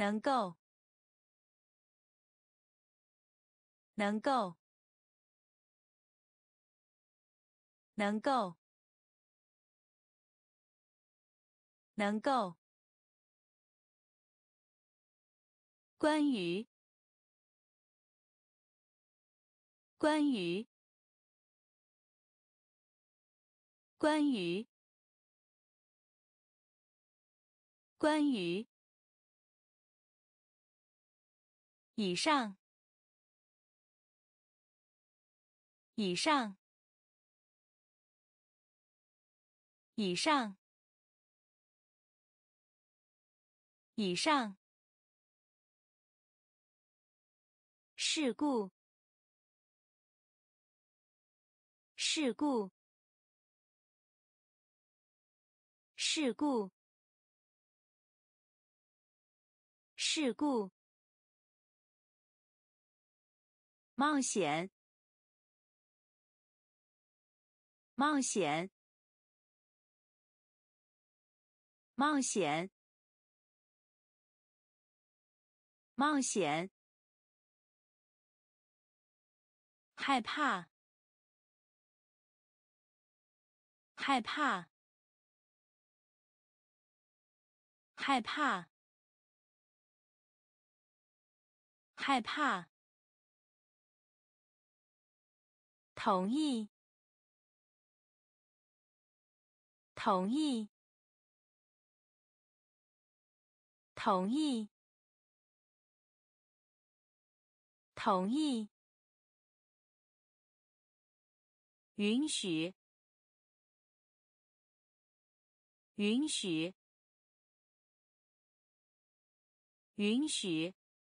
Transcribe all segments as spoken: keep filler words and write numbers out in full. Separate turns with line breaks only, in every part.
能够，能够，能够，能够。关于，关于，关于，关于。以上，以上，以上，以上。事故，事故，事故，事故。冒险，冒险，冒险，冒险。害怕，害怕，害怕，害怕。同意，同意，同意，同意。允许，允许，允许，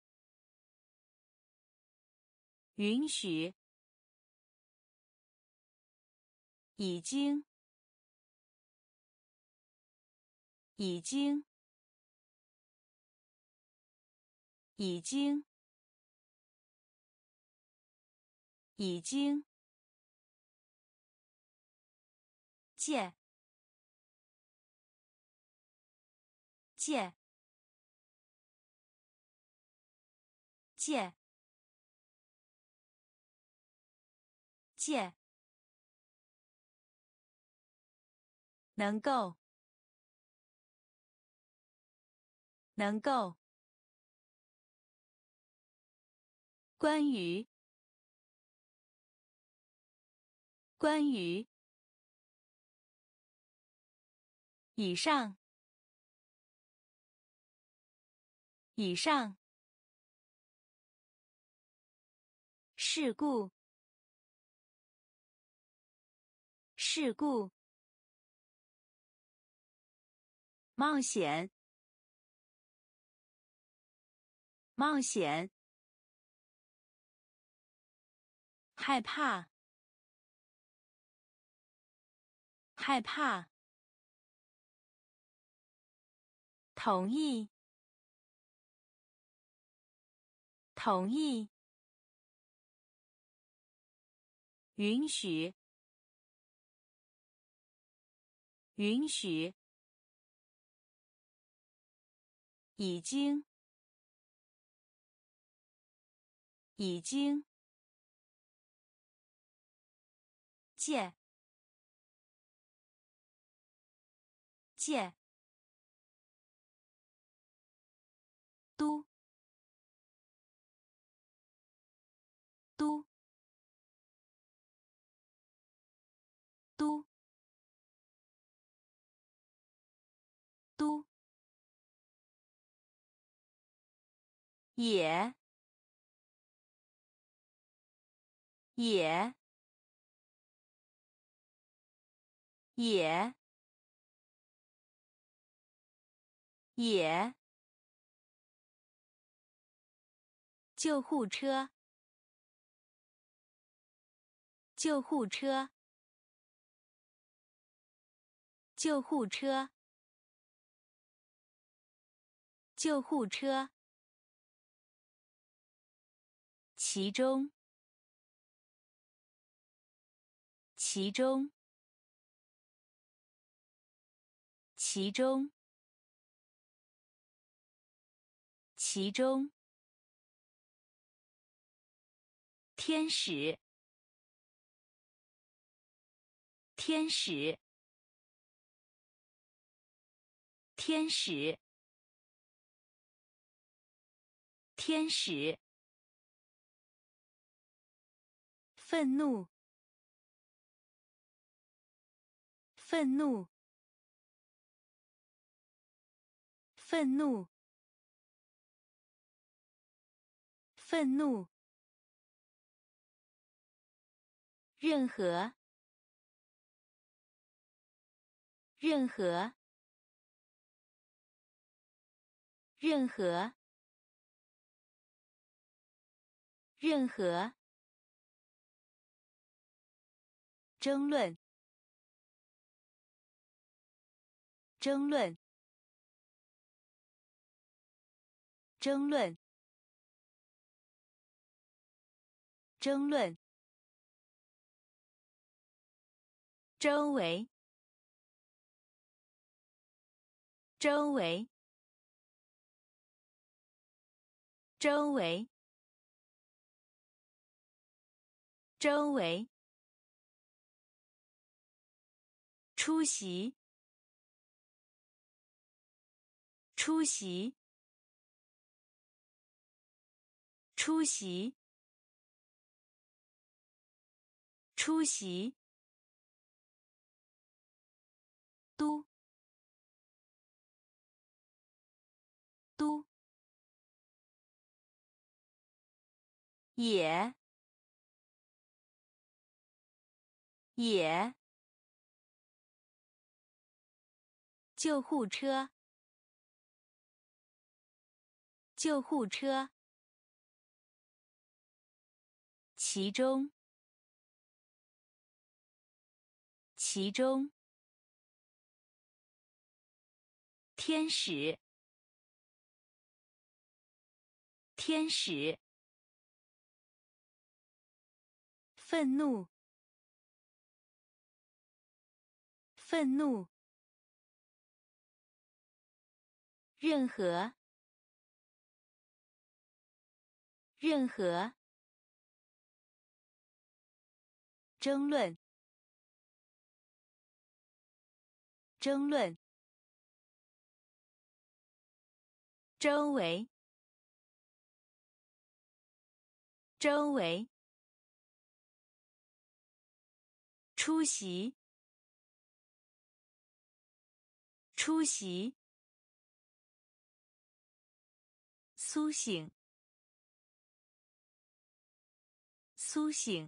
允许。已经，已经，已经，已经。借，借，借，借。能够，能够。关于，关于。以上，以上。事故，事故。冒险，冒险。害怕，害怕。同意，同意。允许，允许。已经，已经。借，借。都，都，都，都。也，也，也，也。救护车，救护车，救护车，救护车。其中，其中，其中， 其中，天使，天使，天使，天使，愤怒，愤怒，愤怒，愤怒，任何，任何，任何，任何，争论，争论，争论，争论，周围，周围，周围，周围，出席，出席，出席，出席，都，都，也，也，救护车，救护车，其中，其中，天使，天使，愤怒，愤怒，任何，任何，争论，争论，周围，周围，出席，出席，苏醒，苏醒，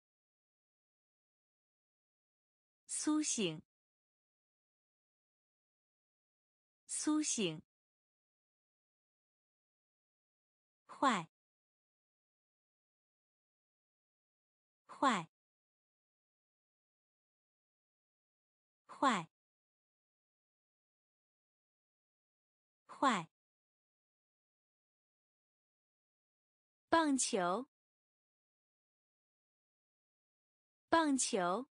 苏醒，苏醒，坏，坏，坏，坏，棒球，棒球，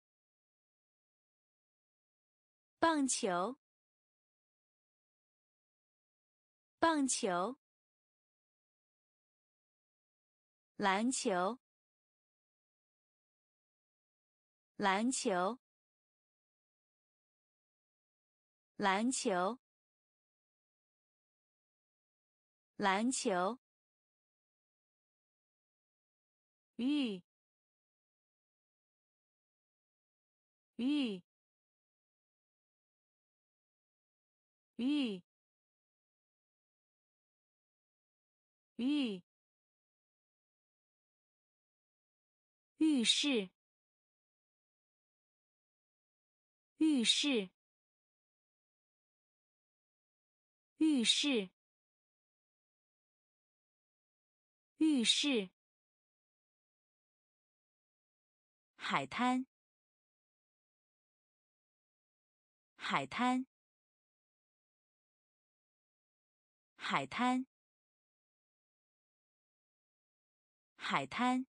棒球，棒球，篮球，篮球，篮球，篮球，玉，玉，玉，玉，浴室，浴室，浴室，浴室，海滩，海滩，海滩，海滩，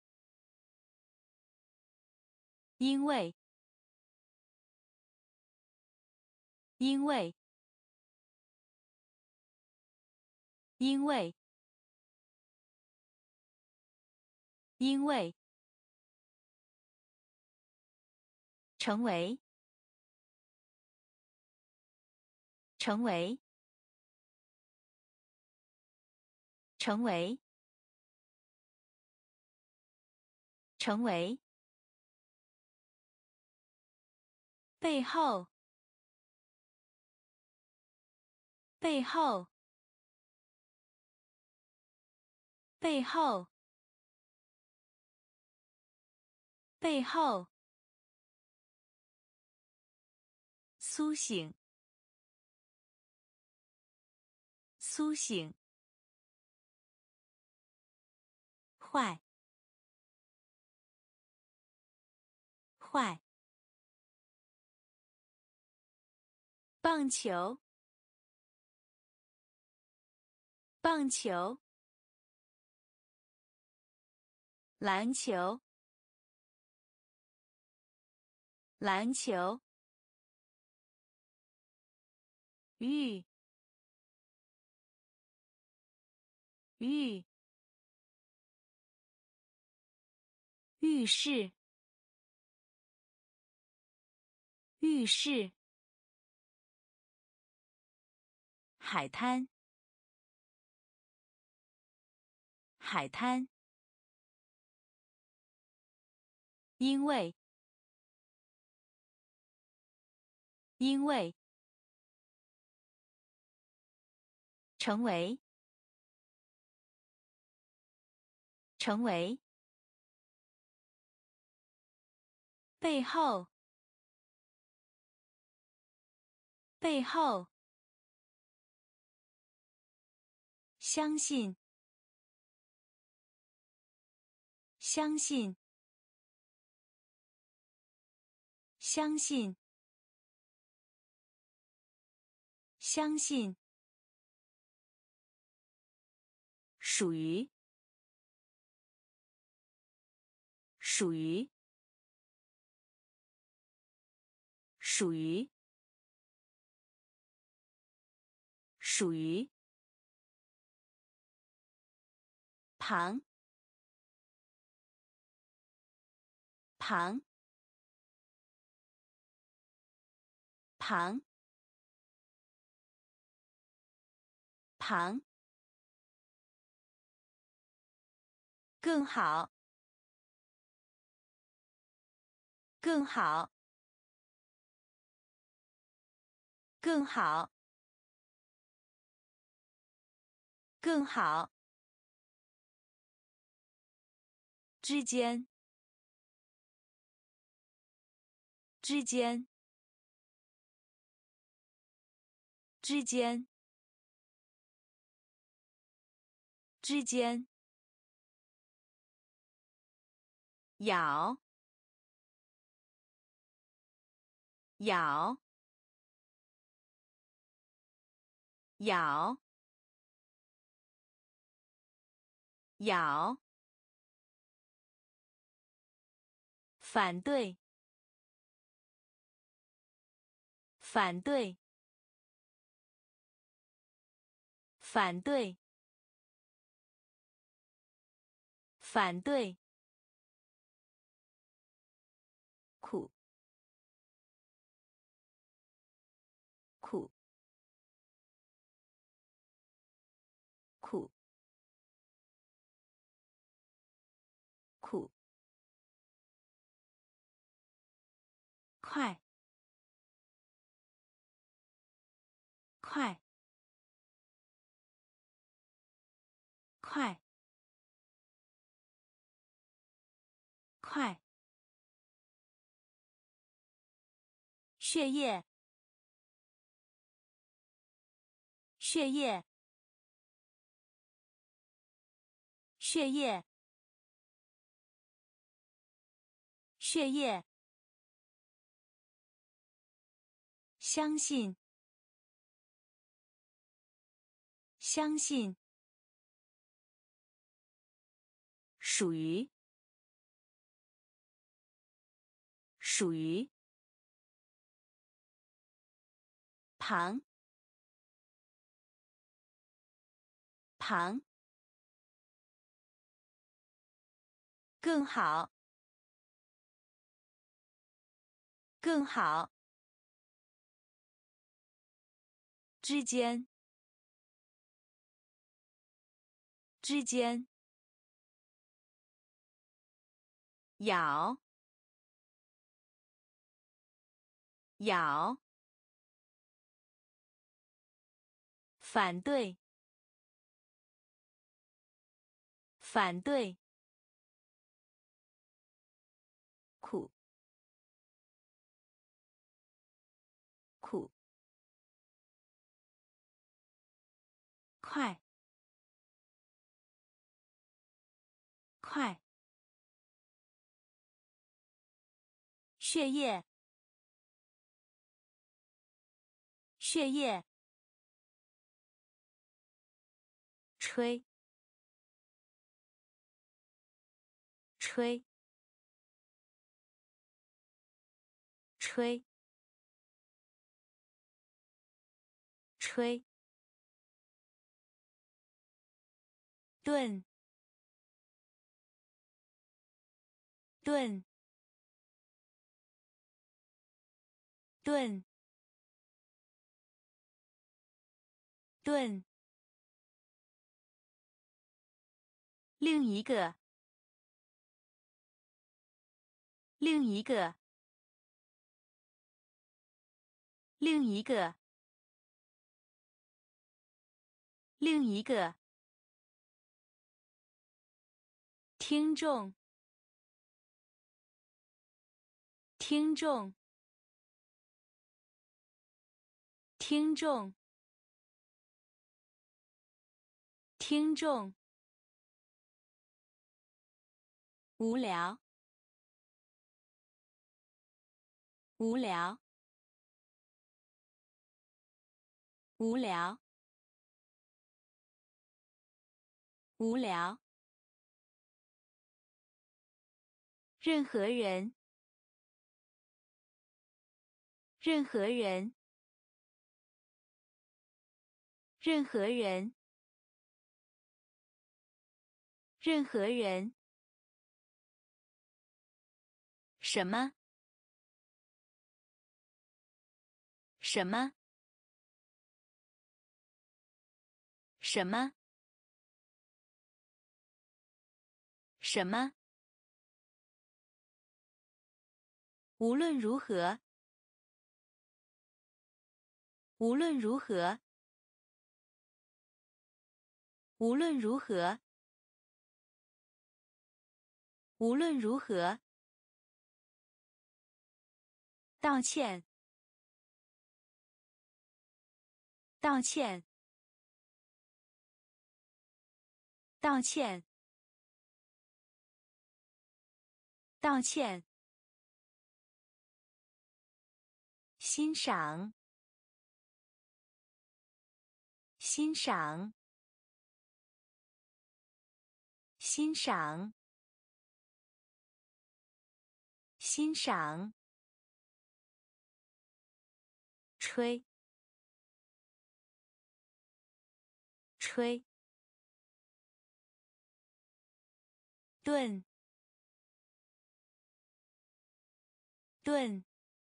因为，因为， 因为，因为，成为，成为，成为，成为，背后，背后，背后，背后，苏醒，苏醒，坏，坏，棒球，棒球，篮球，篮球，浴，浴，浴室，浴室，海滩，海滩，因为，因为，成为，成为，背后，背后，相信，相信，相信，相信，属于，属于，属于，属于，旁，旁，旁，旁，更好，更好，更好，更好，之间，之间，之间，之间，咬，咬，咬，咬，反对，反对，反对，反对，苦，苦，苦，苦，快，快，快，快，血液，血液，血液，血液，相信，相信，属于，属于，旁， 旁，更好，更好，之间，之间，咬，咬，反对，反对，苦，苦，快，快，血液，血液，吹，吹，吹，吹，炖，炖，炖，炖，另一个，另一个，另一个，另一个，听众，听众，听众，听众，无聊，无聊，无聊，无聊，任何人，任何人，任何人，任何人，什么？什么？什么？什么？无论如何，无论如何，无论如何，无论如何，道歉，道歉，道歉，道歉，欣赏，欣赏，欣赏，欣赏，吹，吹，炖，炖，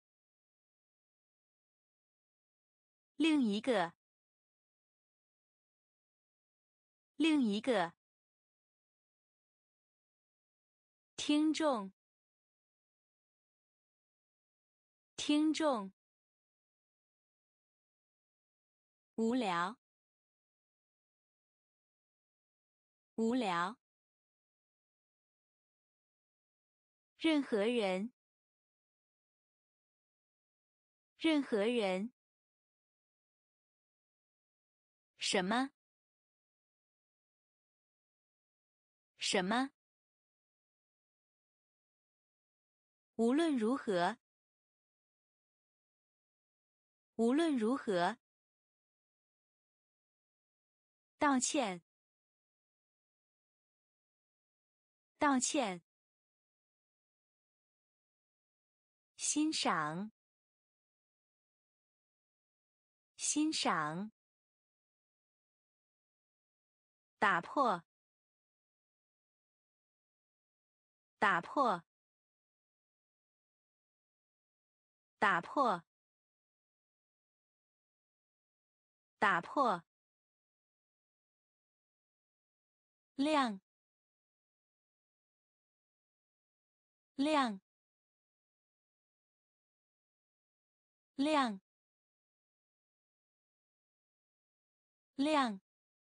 另一个，另一个，听众，听众，无聊，无聊，任何人，任何人，什么？什么？无论如何，无论如何，道歉，道歉，欣赏，欣赏， 打破，打破，打破，打破，亮，亮，亮，亮，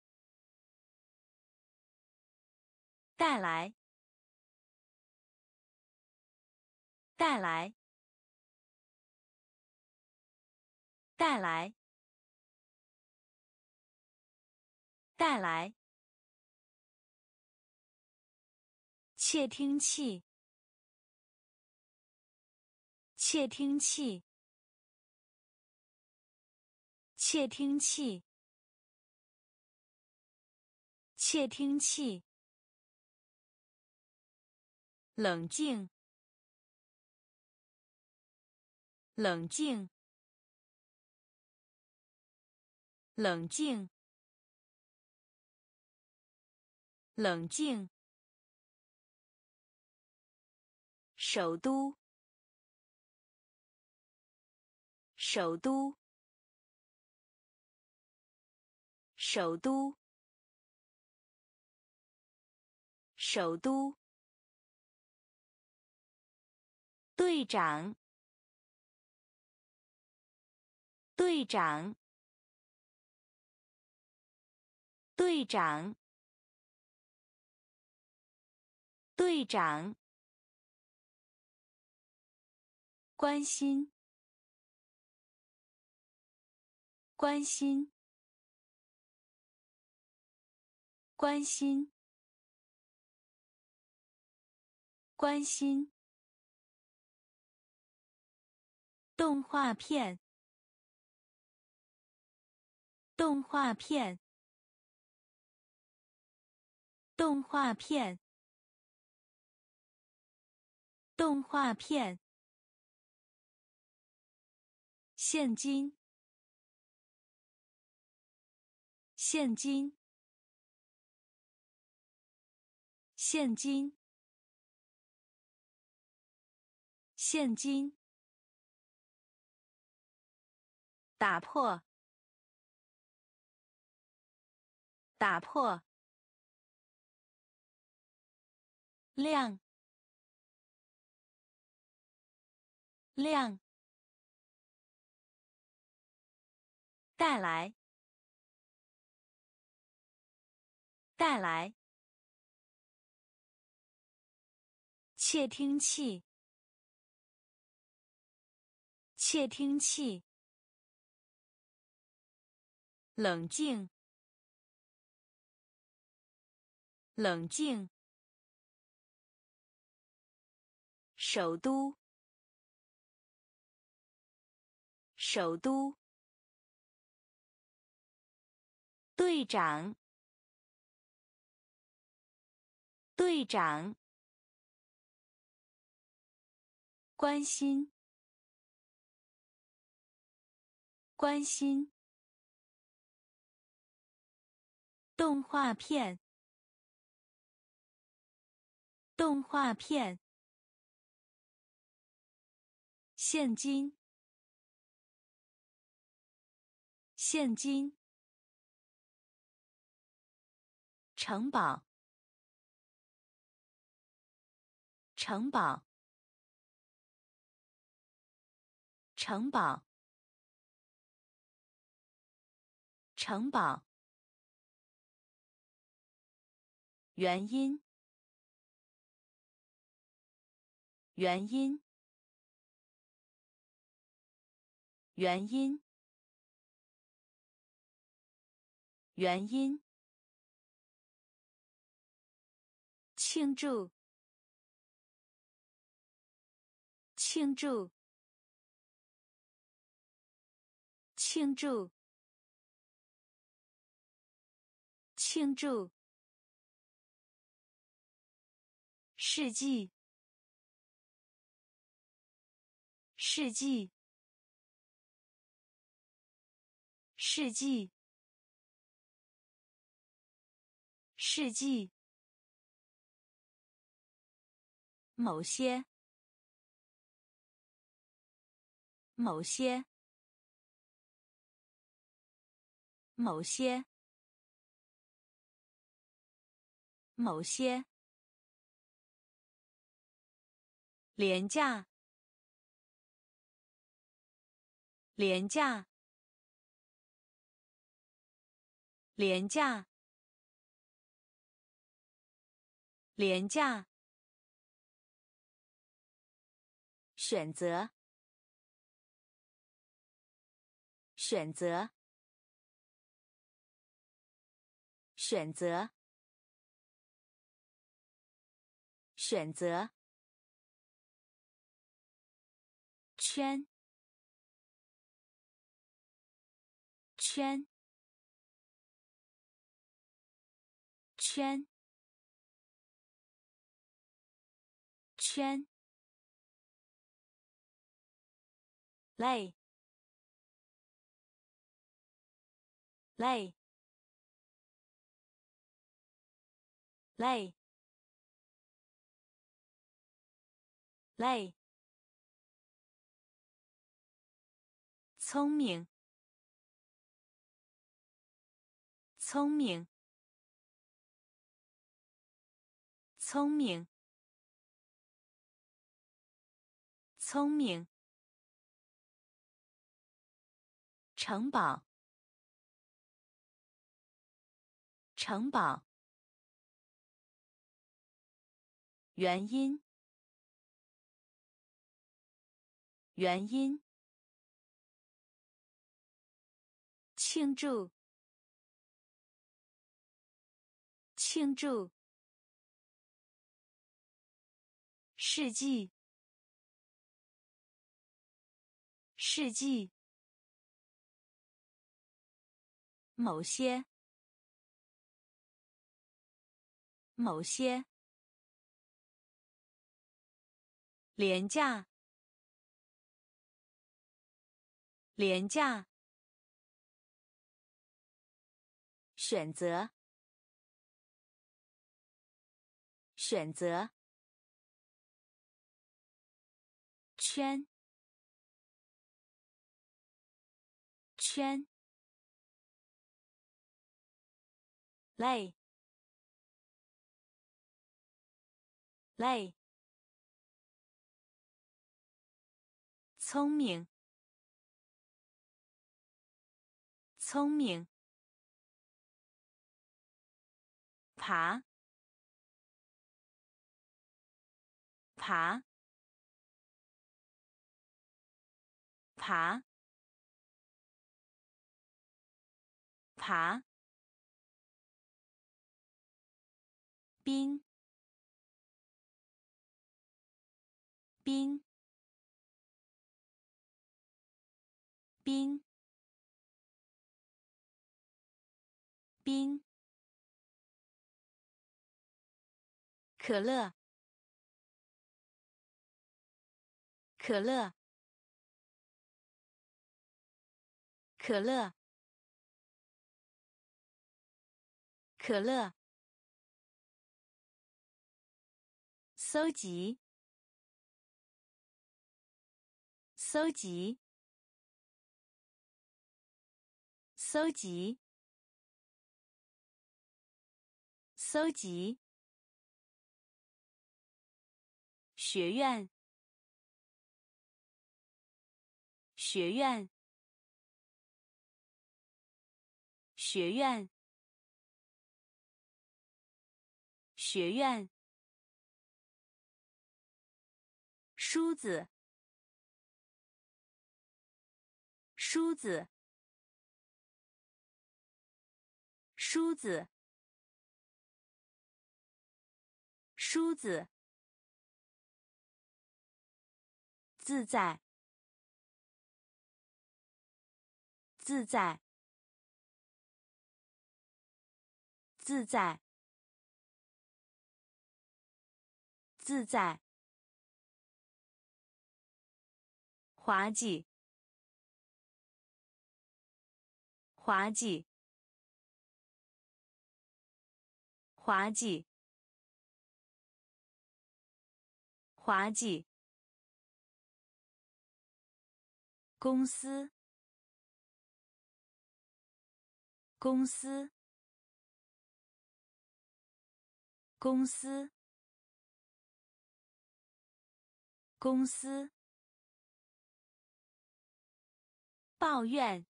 带来，带来，带来，带来，窃听器，窃听器，窃听器，窃听器，冷静，冷静，冷静，冷静，首都，首都，首都，首都，队长，队长，队长，队长，关心，关心，关心，关心，动画片，动画片，动画片，动画片，现金，现金，现金，现金，打破，打破，亮，亮，带来，带来，窃听器，窃听器，冷静，冷静，首都，首都，队长，队长，关心，关心，动画片，动画片，现金，现金，城堡，城堡，城堡，城堡，原因，原因，原因，原因，庆祝，庆祝，庆祝，庆祝，世纪，世纪，世纪， 世纪，某些，某些，某些，某些，廉价，廉价，廉价，廉价，选择，选择，选择，选择，圈，圈，圈，圈，累，累，累，累，聪明，聪明，聪明，聪明，城堡，城堡，原因，原因，庆祝，庆祝，世纪，世纪，某些，某些，廉价，廉价，选择，选择，圈，圈，累，累，聪明，聪明，爬，爬，爬，爬，冰，冰，冰，冰，可乐，可乐，可乐，可乐，搜集，搜集，搜集，搜集，学院，学院，学院，学院，梳子，梳子，梳子，梳子，自在，自在，自在，自在，滑稽，滑稽， 滑稽，滑稽。公司，公司，公司，公司。抱怨，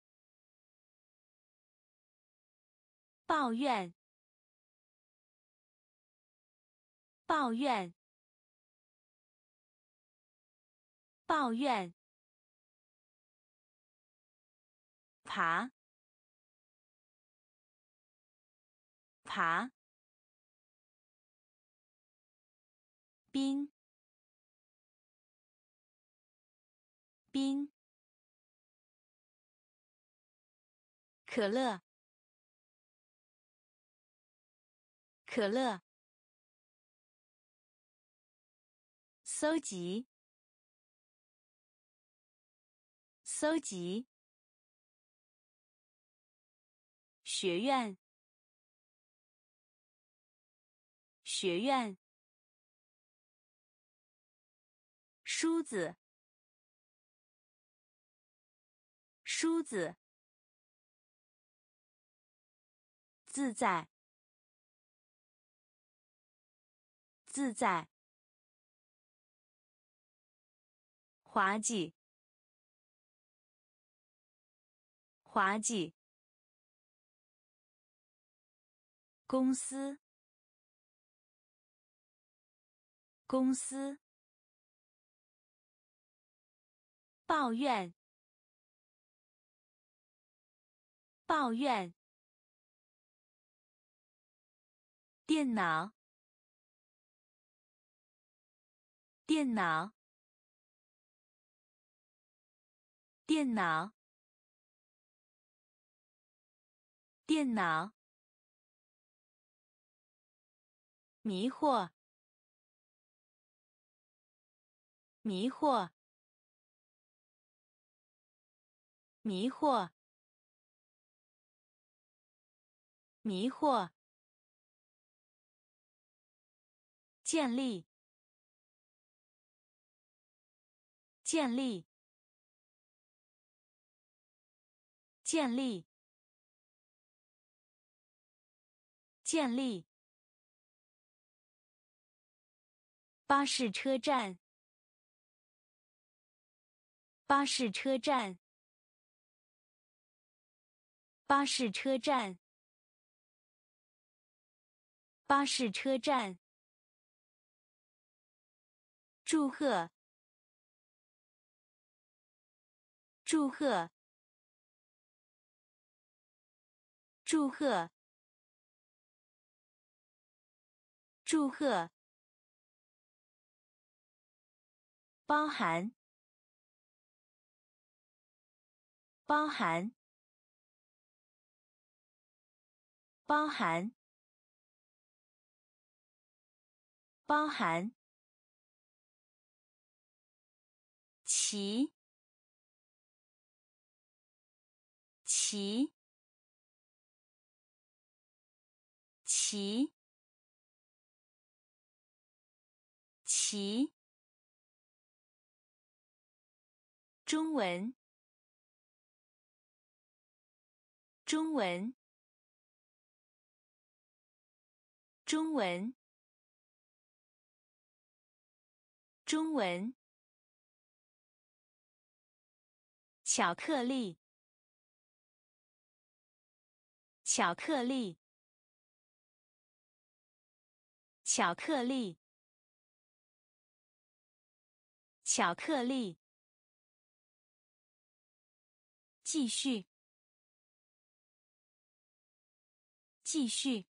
抱怨，抱怨，抱怨。爬，爬。冰，冰。可乐，可乐。搜集，搜集。学院，学院。梳子，梳子。自在，自在。滑稽，滑稽。公司，公司。抱怨，抱怨。电脑，电脑，电脑，电脑。迷惑，迷惑，迷惑，迷惑。建立，建立，建立，建立。巴士车站，巴士车站，巴士车站，巴士车站。祝贺，祝贺，祝贺，祝贺。包含，包含，包含，包含。骑，骑，骑，骑。中文，中文，中文，中文。巧克力，巧克力，巧克力，巧克力。继续，继续，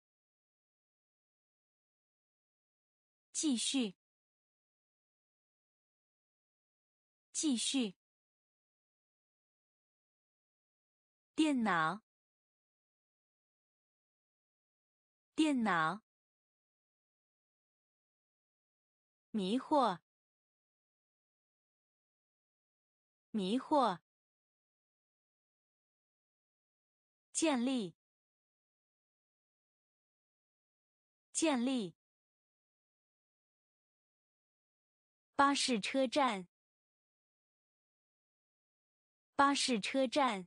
继续，继续。电脑，电脑。迷惑，迷惑。建立， 建立。巴士车站。巴士车站。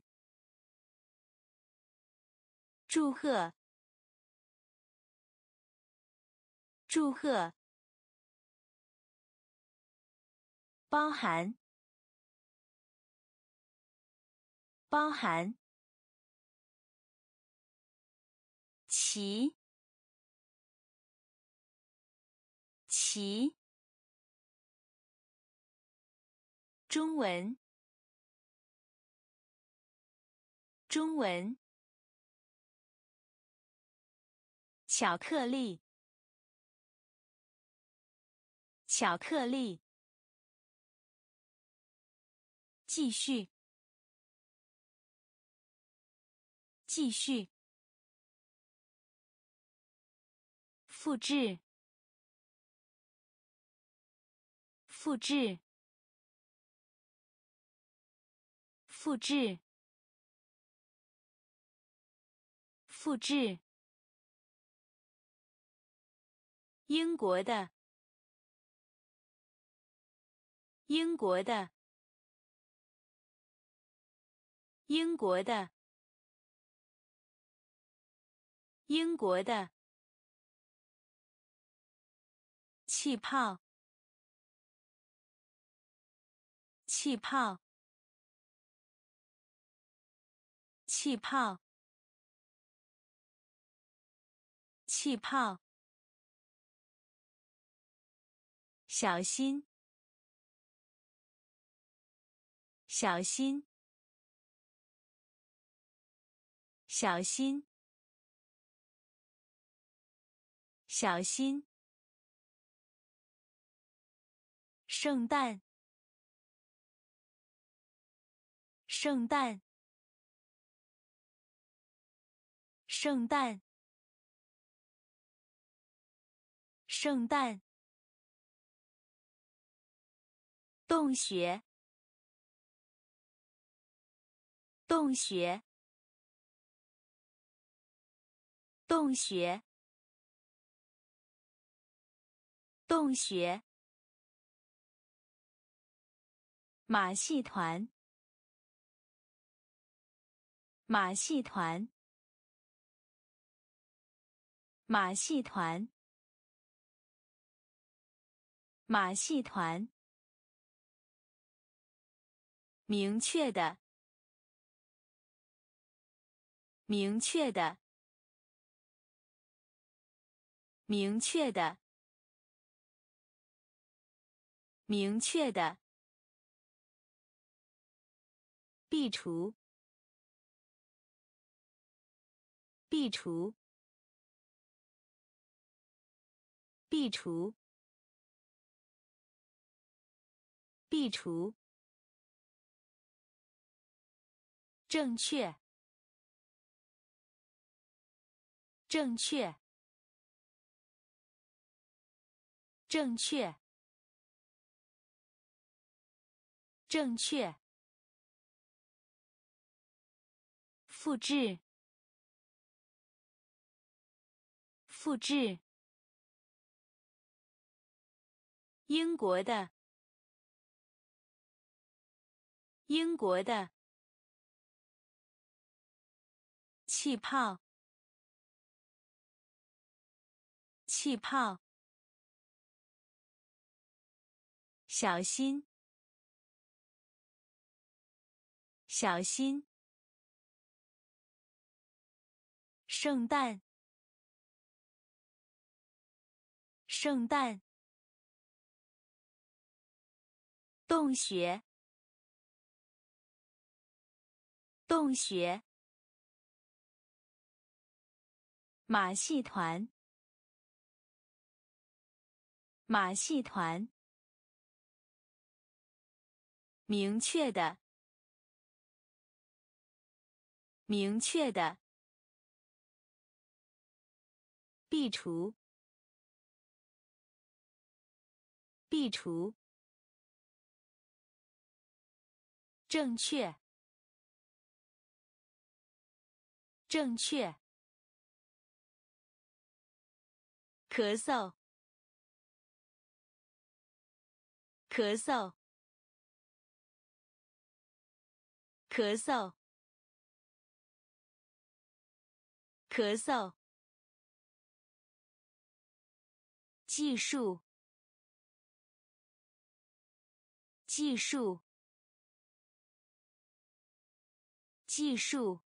祝贺。祝贺。包含。包含。骑。骑。中文。中文。巧克力。巧克力。继续。继续。复制。复制。复制。复制。英国的。英国的。英国的。英国的。气泡。气泡。气泡。气泡。小心。小心。小心。小心。圣诞。圣诞。圣诞。圣诞。洞穴。洞穴。洞穴。洞穴。马戏团。马戏团。马戏团。马戏团。明确的。明确的。明确的。明确的。壁橱。壁橱。壁橱。壁橱。正确。正确。正确。正确。复制。复制。英国的。英国的。气泡。气泡。小心。小心。圣诞。圣诞。洞穴。洞穴。马戏团。马戏团。明确的。明确的。壁橱。壁橱。正确。正确。 咳嗽，咳嗽，咳嗽，咳嗽。技术，技术，技术，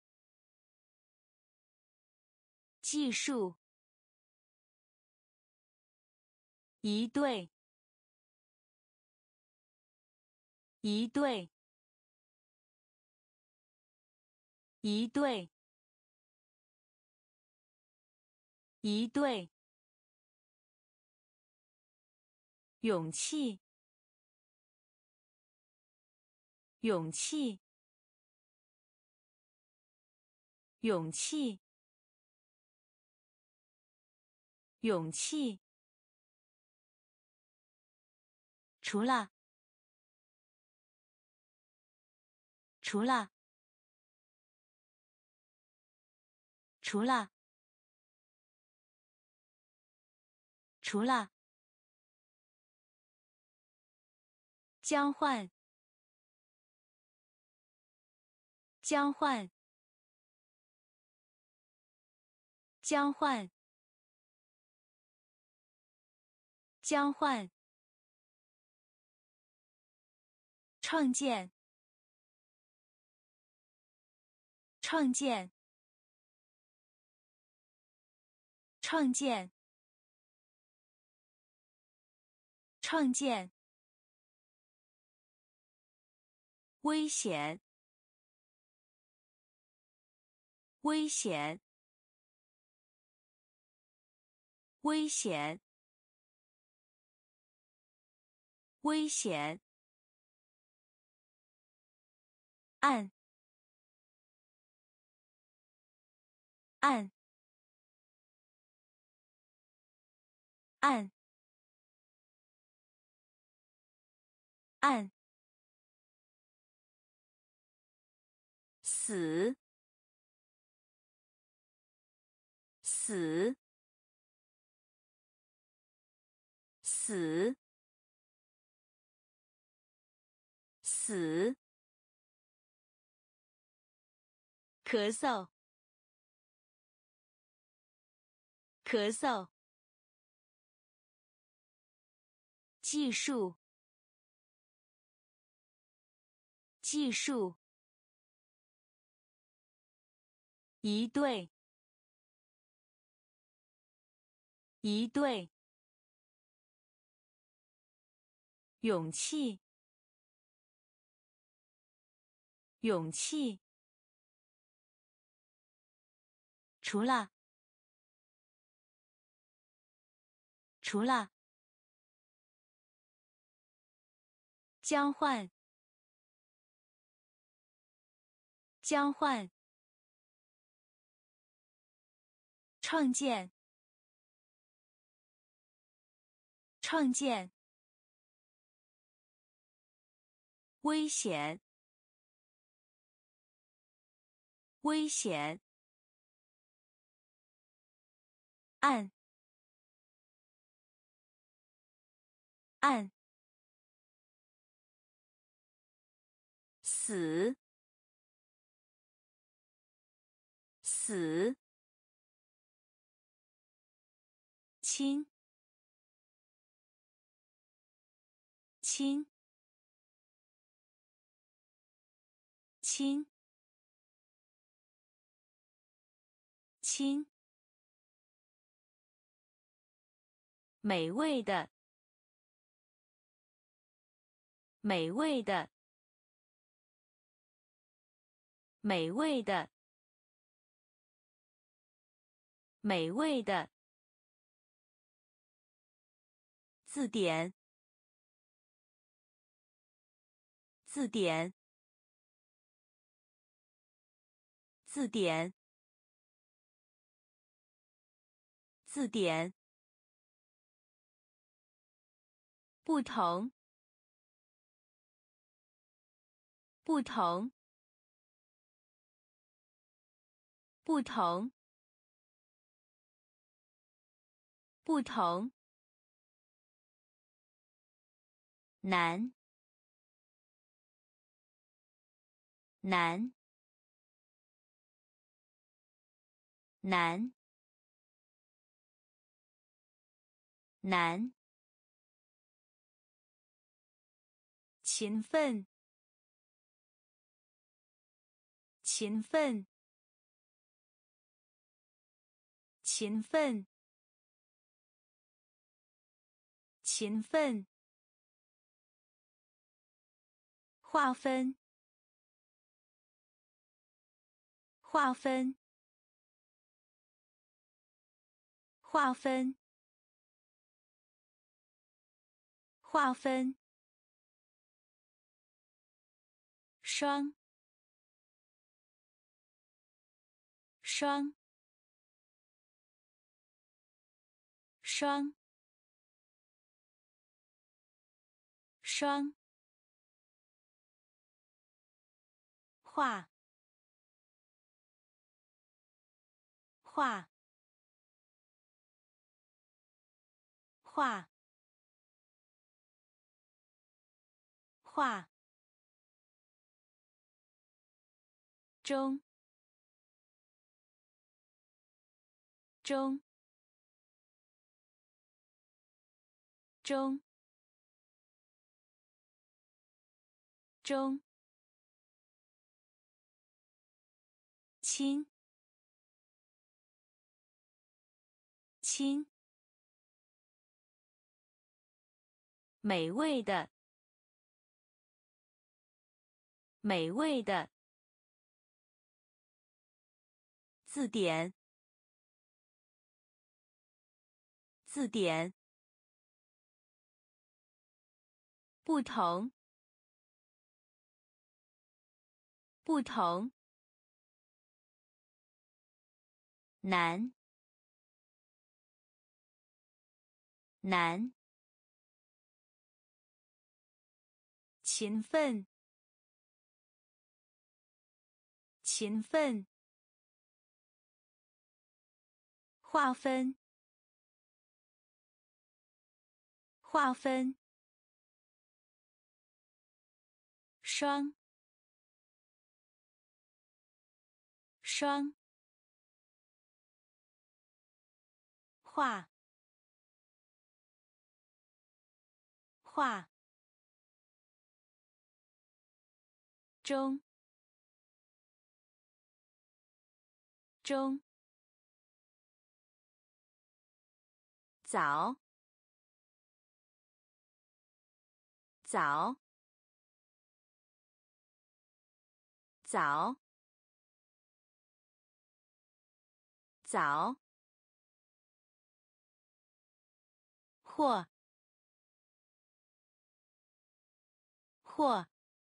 技术。一对，一对，一对，一对。勇气，勇气，勇气，勇气。除了，除了，除了，除了。交换，交换，交换，交换。创建，创建，创建，创建。危险，危险，危险，危险。按，按，按，按。死，死，死，死。咳嗽，咳嗽。技术，技术。一对，一对。勇气，勇气。除了，除了。交换，交换。创建，创建。危险，危险。按，按。死，死。亲，亲，亲，亲。美味的，美味的，美味的，美味的。字典，字典，字典，字典。不同，不同，不同， 不同，难，难，难，难，勤奋，勤奋，勤奋，勤奋，划分，划分，划分，划分，双，双，双，双，画，画，画，画，中，中，中，中，亲，亲，美味的，美味的，字典，字典，不同，不同，难，难，勤奋，勤奋，划分，划分，双，双，画，画，中，中，早，早，早，早，或，或，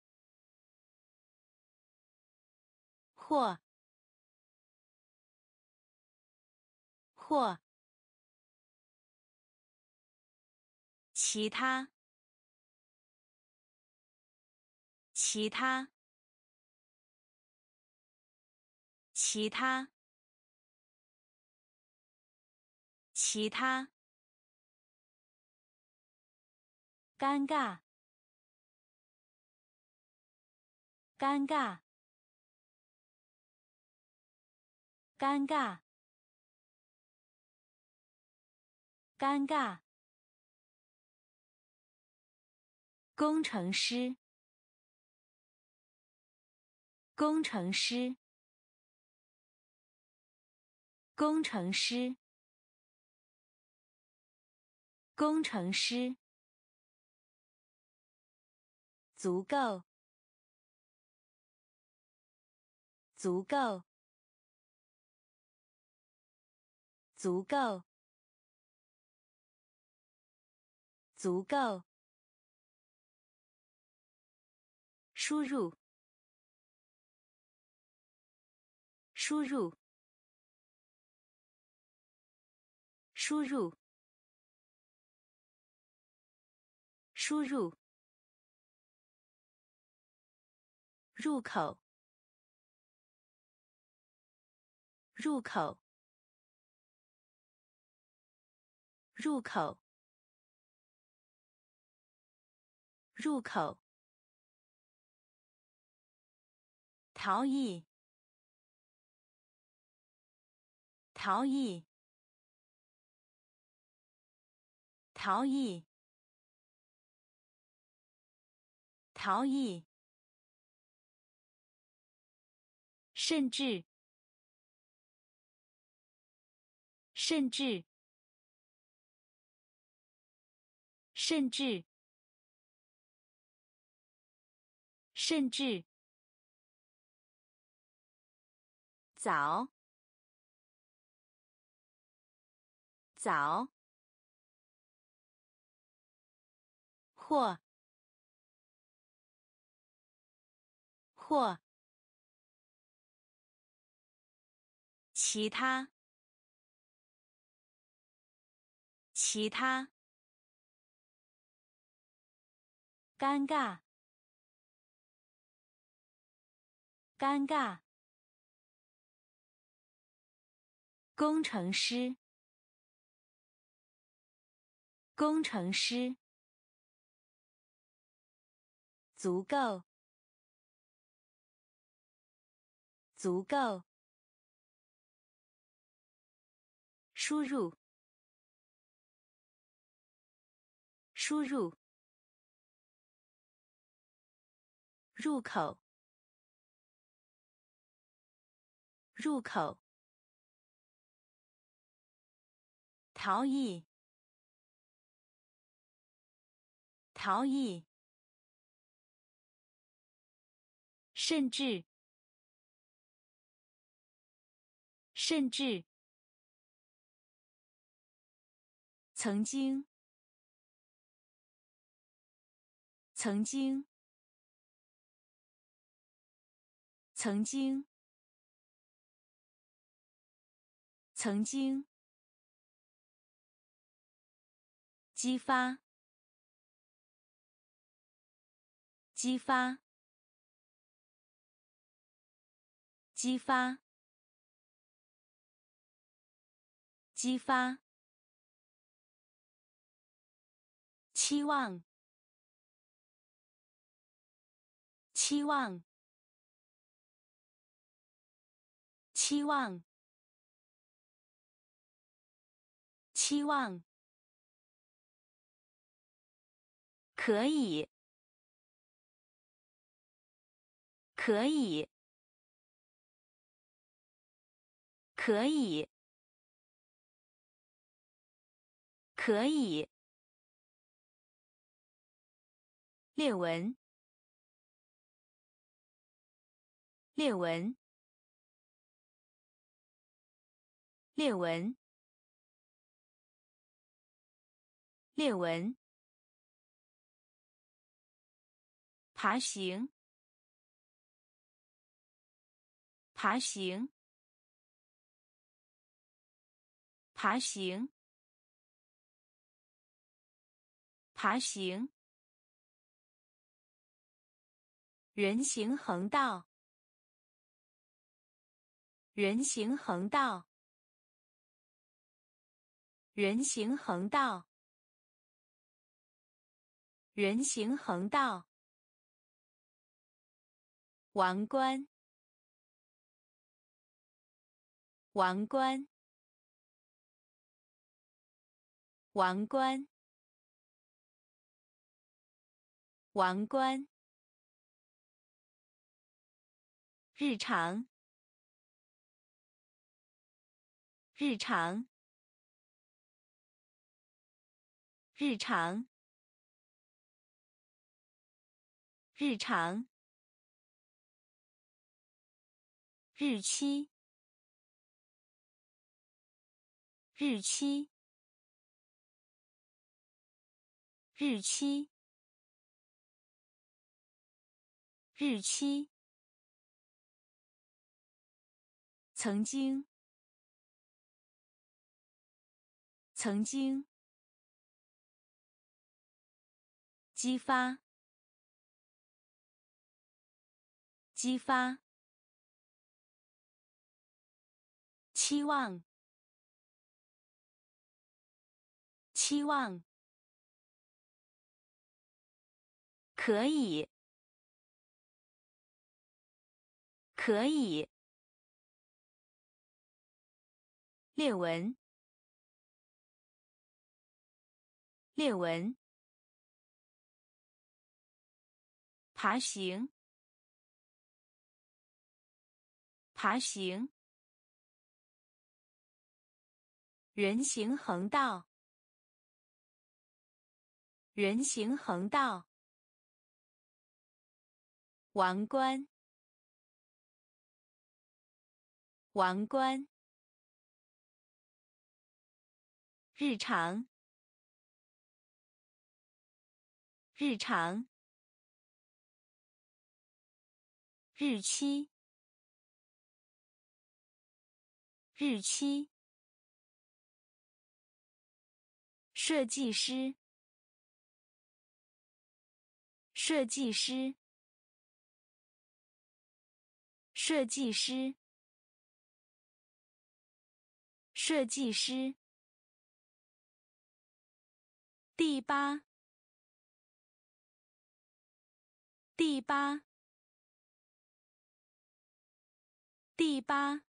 或，或，其他，其他，其他，其他，尴尬，尴尬，尴尬，尴尬，工程师，工程师，工程师，工程师，足够，足够，足够，足够，输入，输入，输入，输入，入口，入口， 入口，入口，逃逸，逃逸，逃逸，逃逸，甚至，甚至，甚至，甚至，早，早，或，或，其他，其他，尴尬，尴尬，工程师，工程师，足够，足够，输入，输入，入口，入口，逃逸，逃逸，甚至，甚至，曾经，曾经，曾经，曾经，激发，激发，激发，激发，期望，期望，期望，期望，可以，可以，可以，可以，列文，列文，列文，列文，爬行，爬行，爬行，爬行，人行横道，人行横道，人行横道，人行横道，王冠，王冠，王冠，王冠，日常，日常，日常，日常，日期，日期，日期，日期，曾经，曾经，激发，激发，期望， 期望，可以，可以。列文，列文。爬行，爬行。人行横道，人行横道。王冠，王冠。日常，日常。日期，日期。设计师，设计师。设计师，设计师。第八，第八，第八，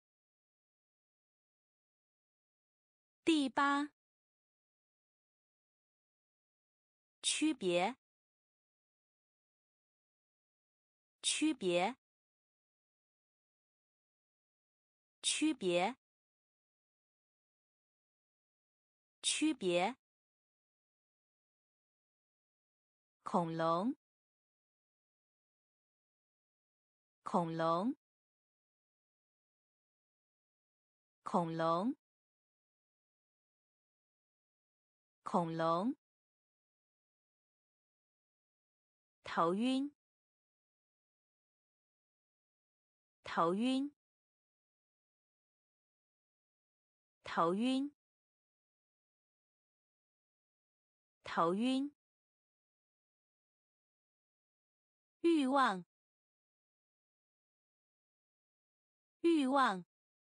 第八。区别，区别，区别，区别。恐龙，恐龙，恐龙，恐龙。头晕，头晕，头晕，头晕。欲望，欲望，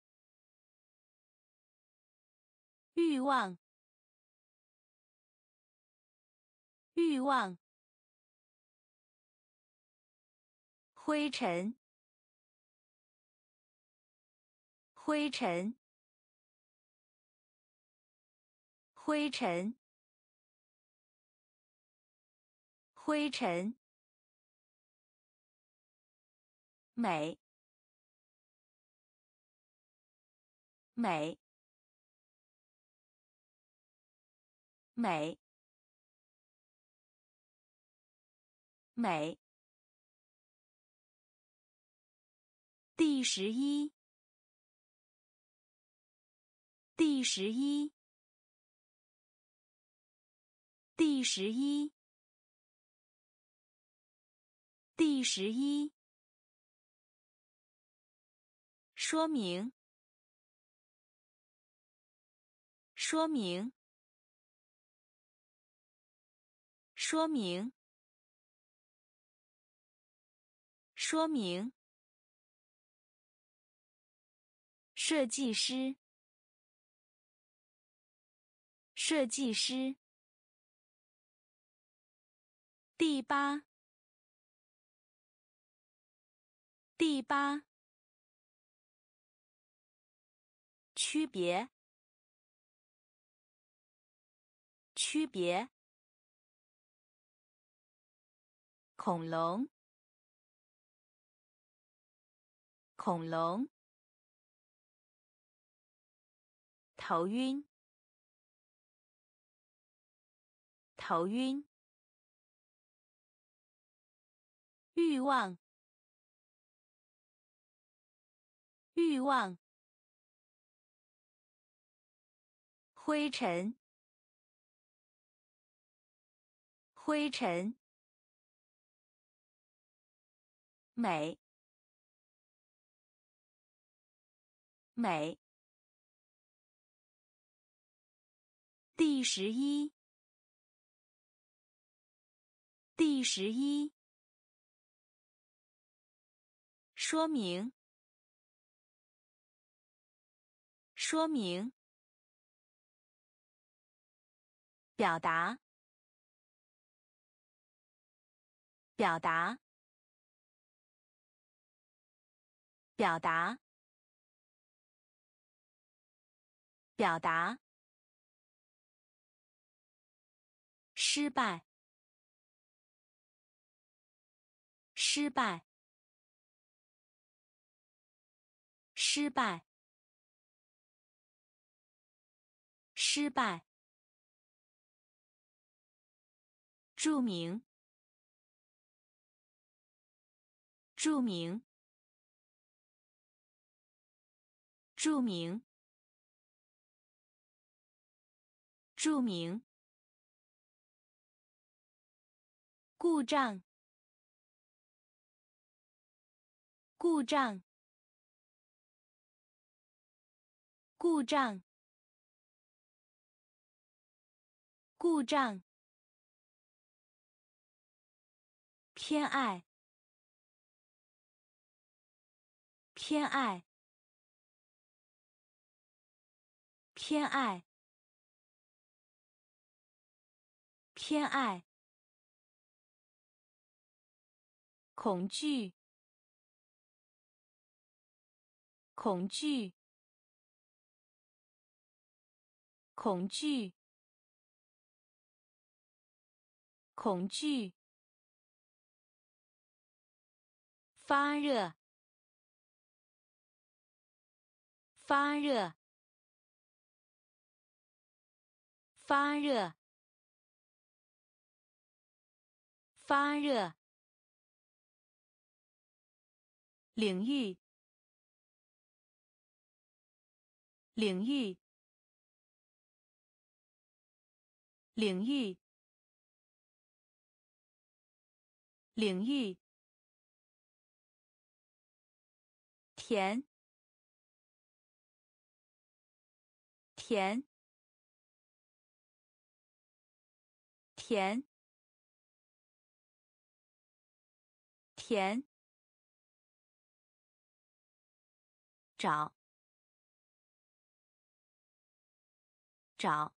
欲望，欲望。灰尘，灰尘，灰尘，灰尘。美，美，美，美。第十一，第十一，第十一，第十一。说明，说明，说明，说明。设计师，设计师。第八，第八。区别，区别。恐龙，恐龙。头晕，头晕。欲望，欲望。灰尘，灰尘。美，美。第十一，第十一。说明，说明。 表达，表达，表达，表达，失败，失败，失败，失败，著名，著名，著名，著名，故障，故障，故障，故障，偏爱，偏爱，偏爱，偏爱，恐惧，恐惧，恐惧，恐惧，发热，发热，发热，发热，领域，领域，领域，领域，甜，甜，甜，甜，找，找，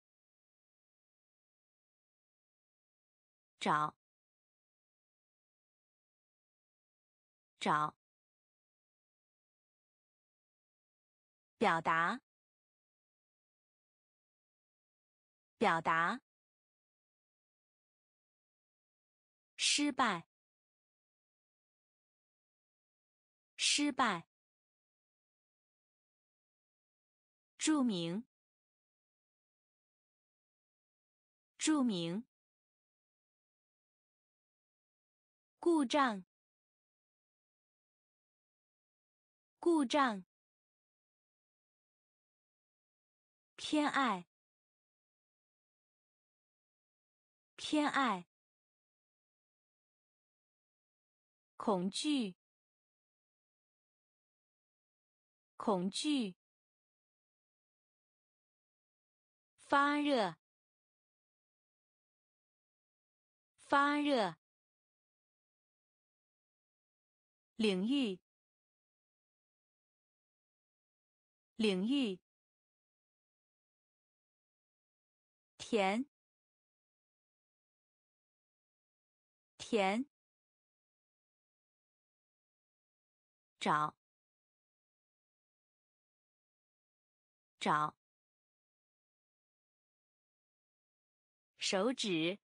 找，找，表达，表达，失败，失败，著名，著名，故障，故障，偏爱，偏爱，恐惧，恐惧，发热，发热，领域，领域，甜，甜，找，找，手指，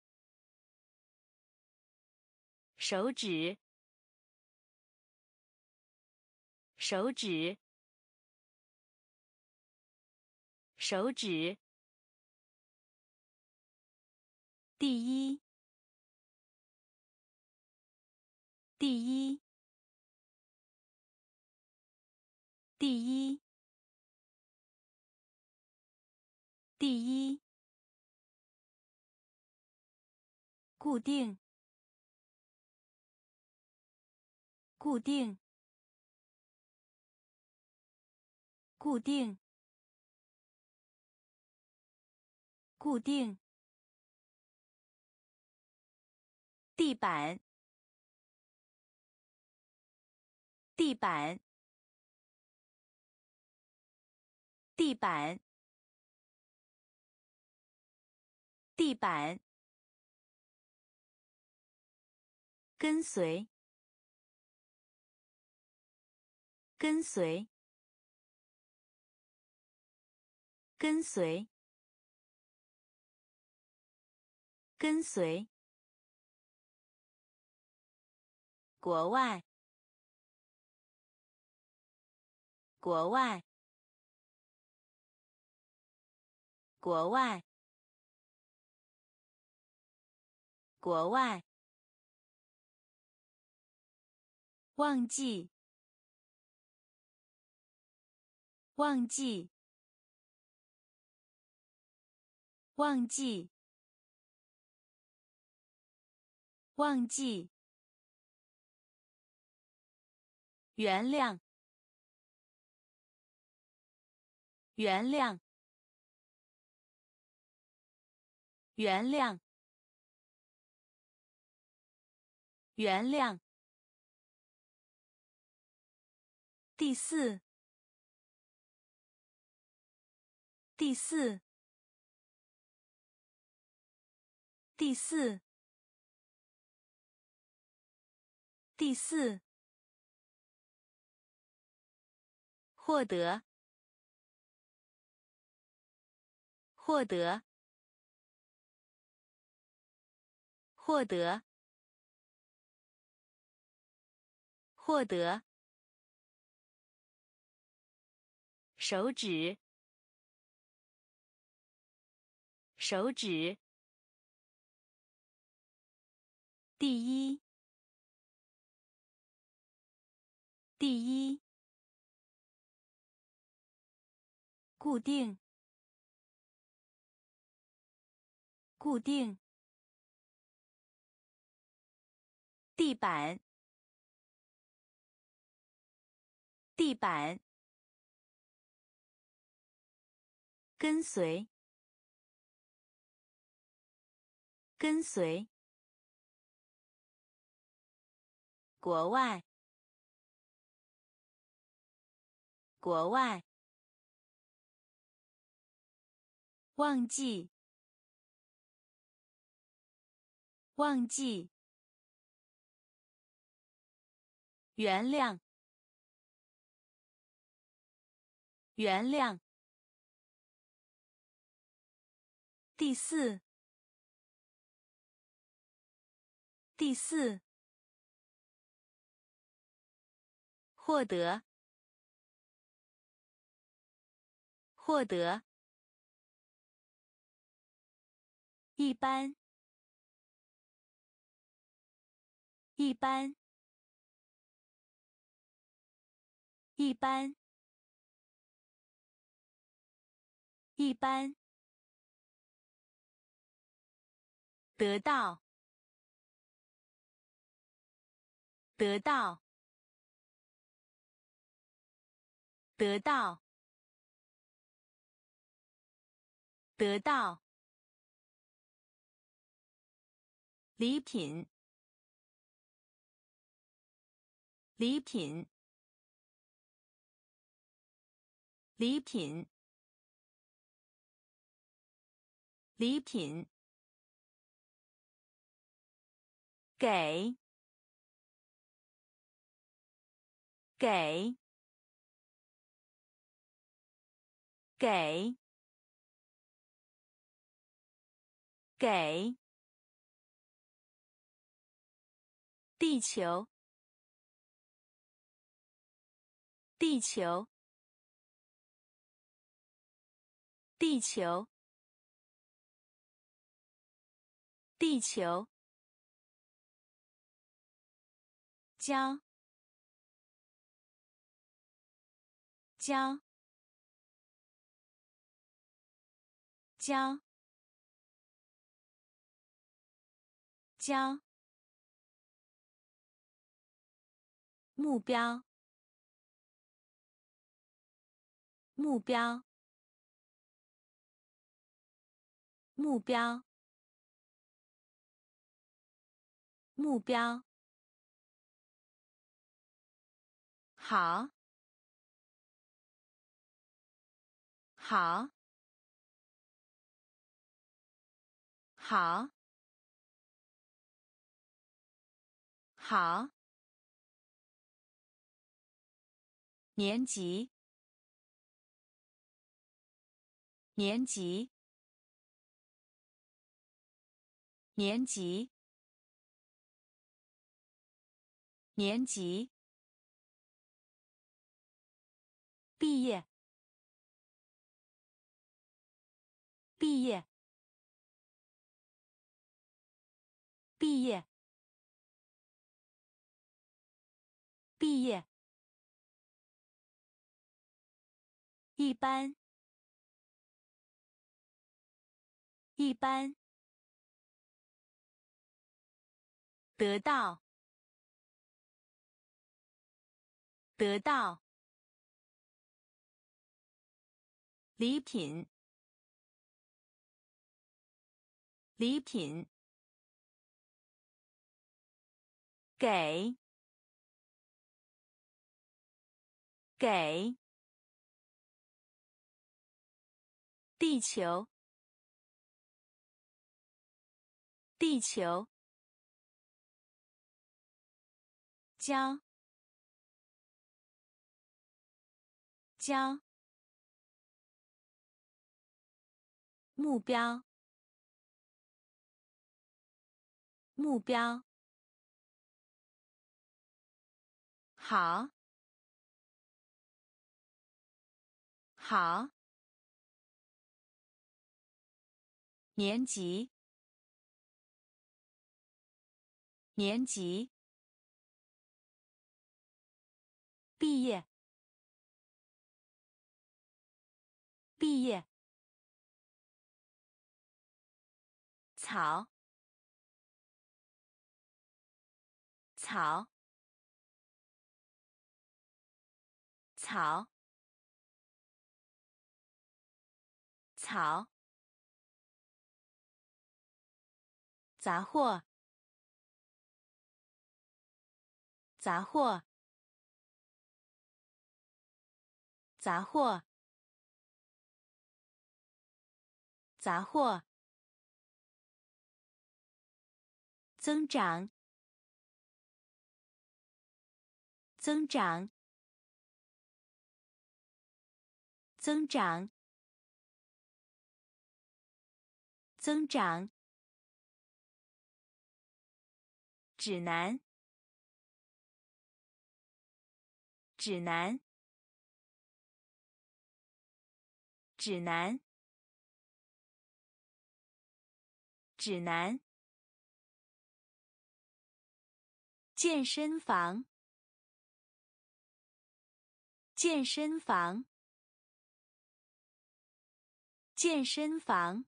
手指，手指，手指，第一，第一，第一，第一，固定，固定，固定，固定，地板，地板，地板， 地板，跟随，跟随，跟随，跟随，国外，国外，国外，国外，忘记，忘记，忘记，忘记，原谅，原谅，原谅，原谅。第四，第四，第四，第四，获得，获得，获得，获得。手指，手指。第一，第一。固定，固定。地板，地板。跟随，跟随。国外，国外。忘记，忘记。原谅，原谅。第四，第四。获得，获得。一般，一般，一般，一般。得到，得到，得到，得到。礼品，礼品，礼品，礼品。给，给，给，给。地球，地球，地球，地球。教，教，教，教。目标，目标，目标，目标。好，好。 好，好，年级，年级，年级，年级，毕业，毕业，毕业，毕业，一般，一般，得到，得到，礼品，礼品，给，给，地球，地球，教，教，目标，目标，好，好，年级，年级，毕业，毕业，草，草，草，草，杂货，杂货，杂货，杂货，增长，增长，增长，增长，指南，指南，指南，指南，健身房，健身房，健身房，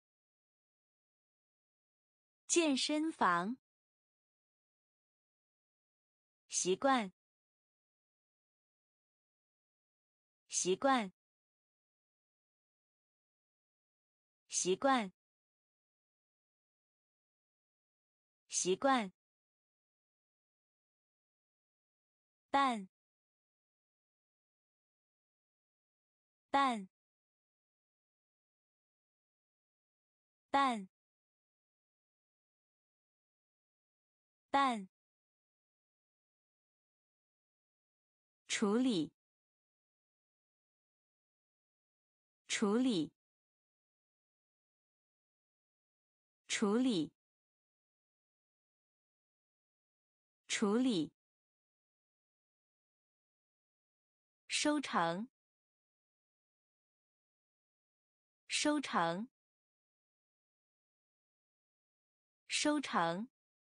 健身房，习惯，习惯，习惯，习惯，办，办，办，办，处理，处理，处理，处理，收成，收成，收成，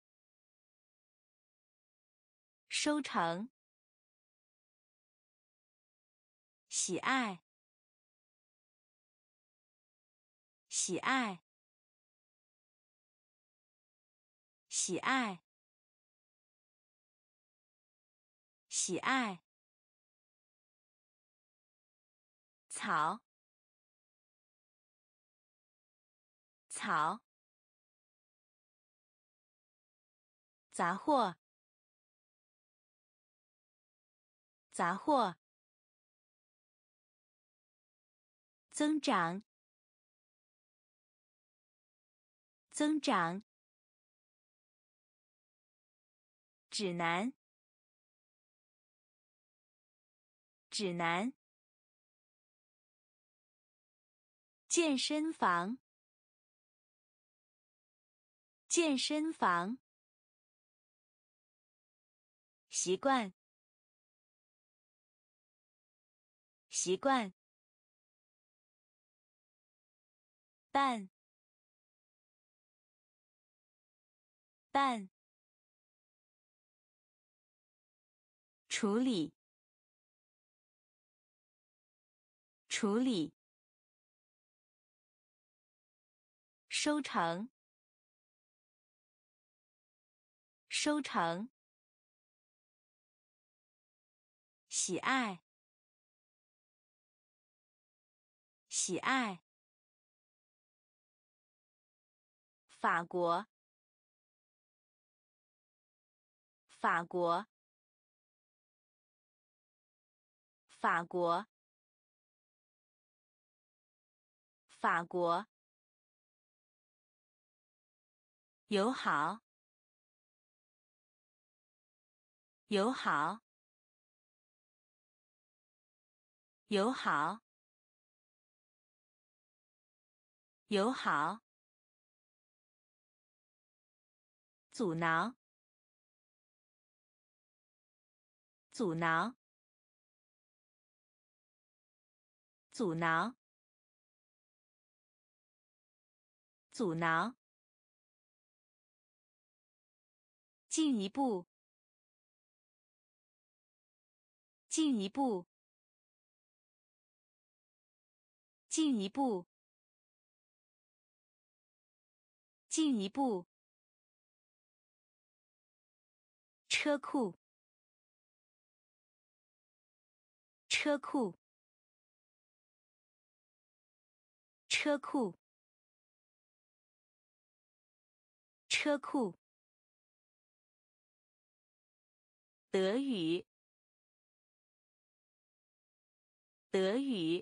收成，喜爱，喜爱，喜爱，喜爱，草，草，杂货，杂货，增长， 增长，指南，指南，健身房，健身房，习惯，习惯，办，办，处理，处理，收成，收成，喜爱，喜爱，法国，法国，法国，法国，友好，友好，友好，友好，阻挠，阻挠，阻挠，阻挠，进一步，进一步，进一步，进一步，车库，车库，车库，车库，德语，德语，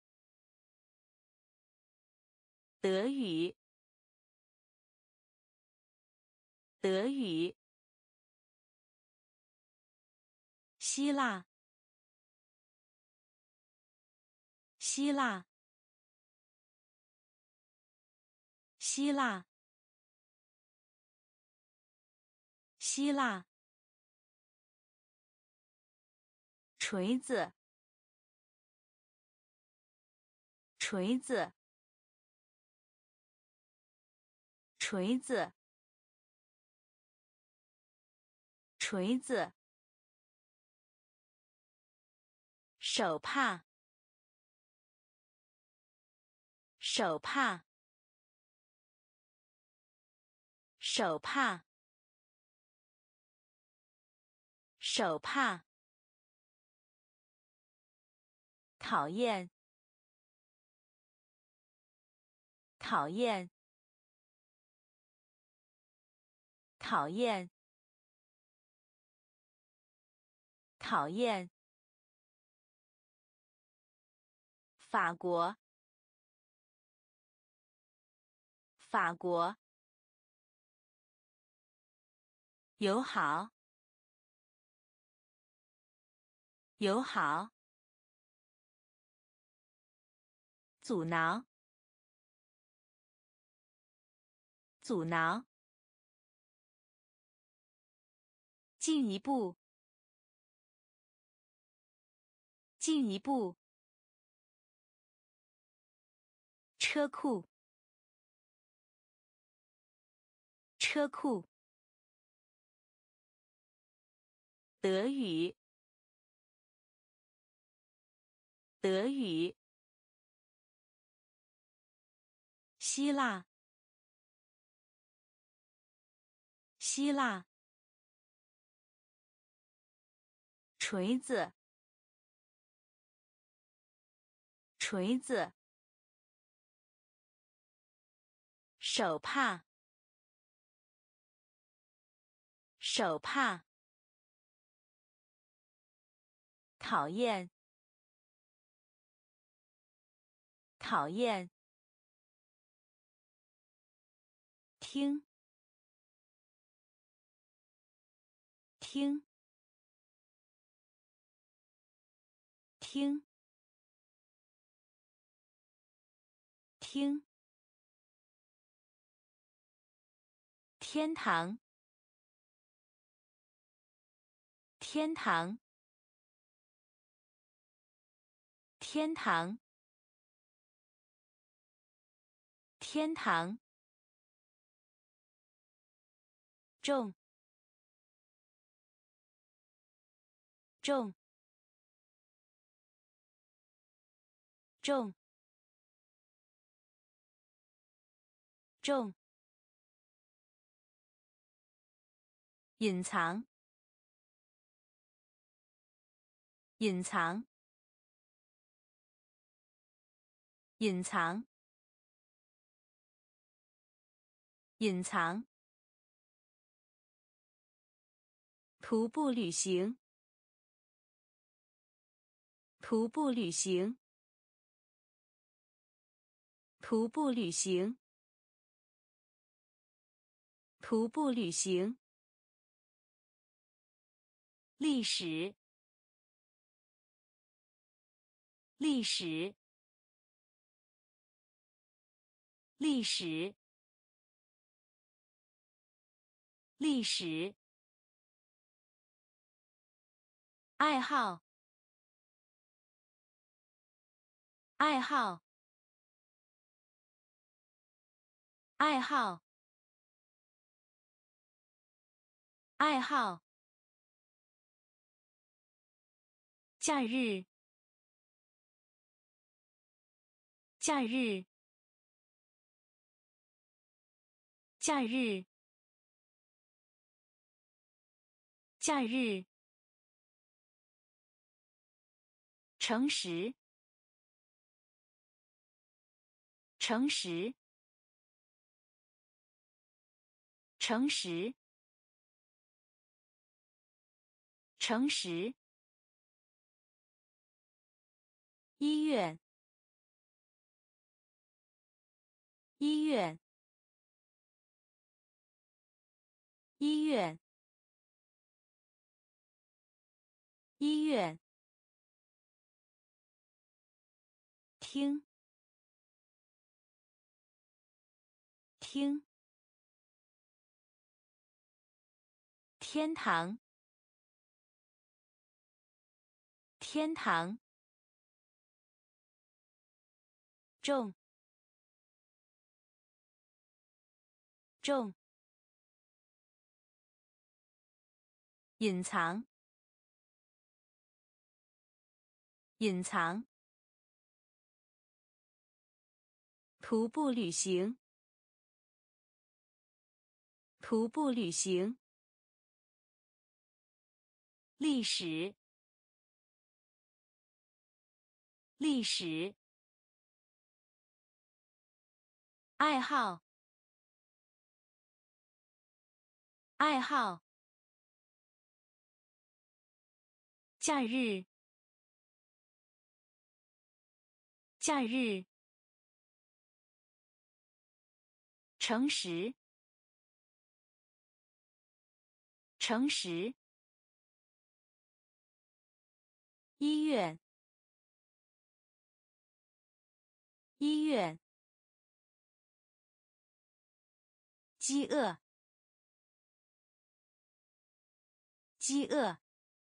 德语，德语，希腊，希腊，希腊，希腊，锤子，锤子，锤子，锤子，手帕，手帕，手帕，手帕，讨厌，讨厌，讨厌，讨厌，法国，法国，友好，友好，阻挠，阻挠，进一步，进一步，车库，车库，德语，德语，希腊，希腊，锤子，锤子，手帕，手帕，讨厌，讨厌， 听，听，听，听。天堂，天堂，天堂，天堂。重，重，重，重。隐藏，隐藏，隐藏，隐藏。徒步旅行，徒步旅行，徒步旅行，徒步旅行。历史，历史，历史，历史。爱好，爱好，爱好，爱好。假日，假日，假日，假日。诚实，诚实，诚实，诚实。医院，医院，医院，医院。听，听。天堂，天堂。重，重。隐藏，隐藏。徒步旅行，徒步旅行。历史，历史。爱好，爱好。假日，假日。诚实，诚实。医院，医院。饥饿，饥饿，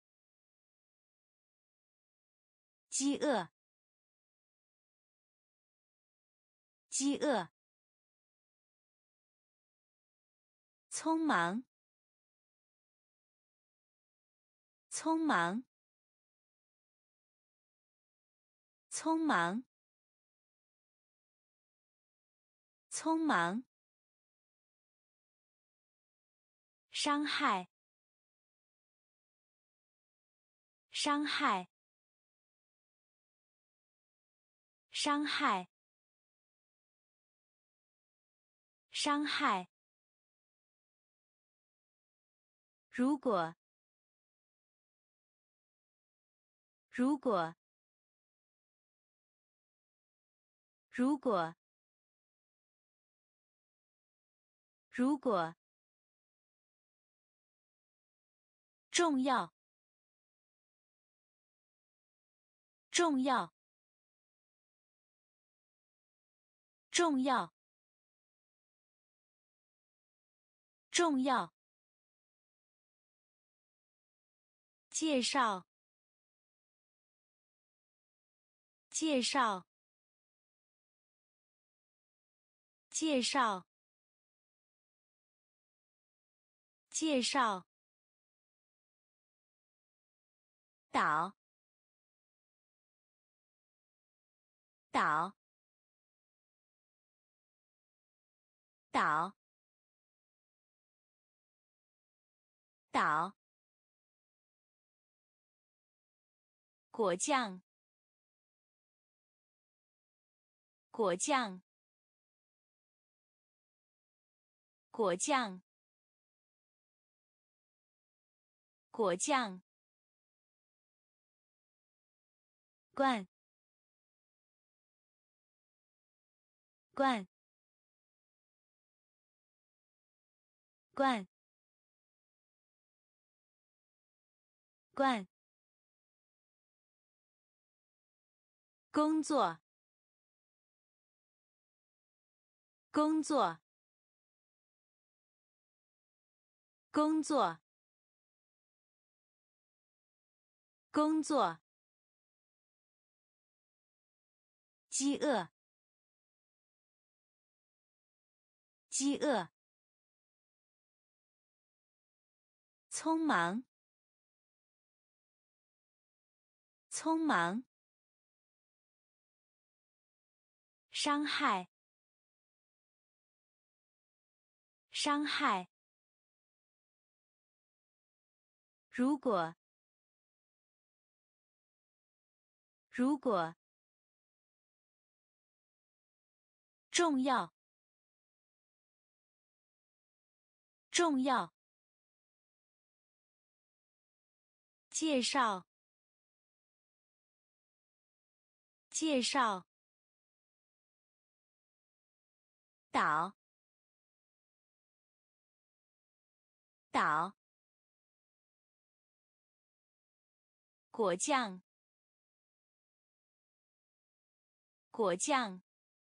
饥饿，饥饿。匆忙，匆忙，匆忙，匆忙。伤害，伤害，伤害，伤害。如果，如果，如果， 如果重要重要重要重要介绍介绍介绍介绍岛岛岛岛果酱果酱果酱果酱罐罐罐罐工作工作工作工作饥饿饥饿匆忙匆忙伤害伤害如果如果重要重要介绍介绍岛岛果酱果酱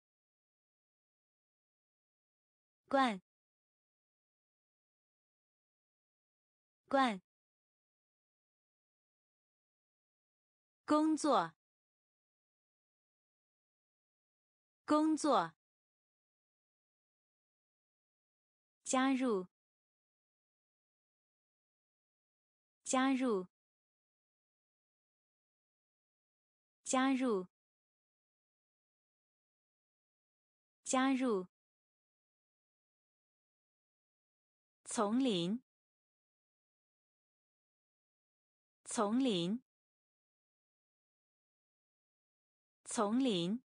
罐罐工作工作加入加入加入加入丛林丛林丛林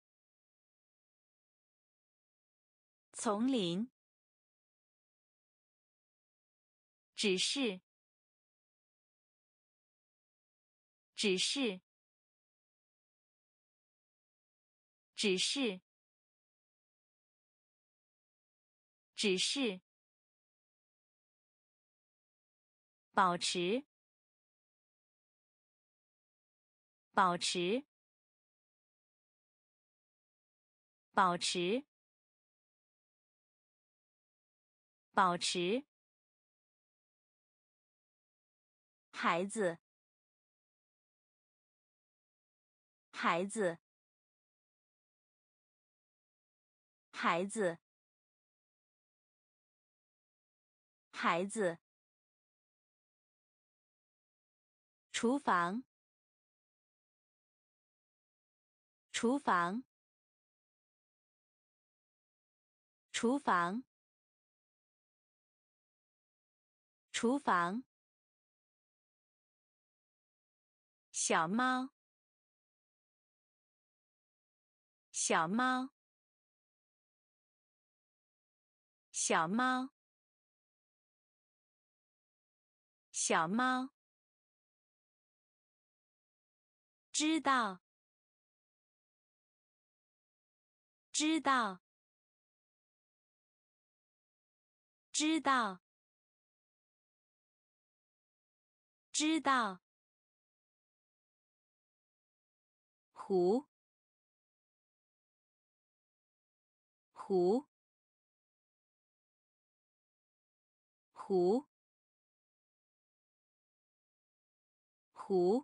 丛林只是只是只是只是保持保持保持保持孩子孩子孩子孩子厨房厨房厨房厨房小猫小猫小猫小猫知道知道知道，知道。湖，湖，湖，湖。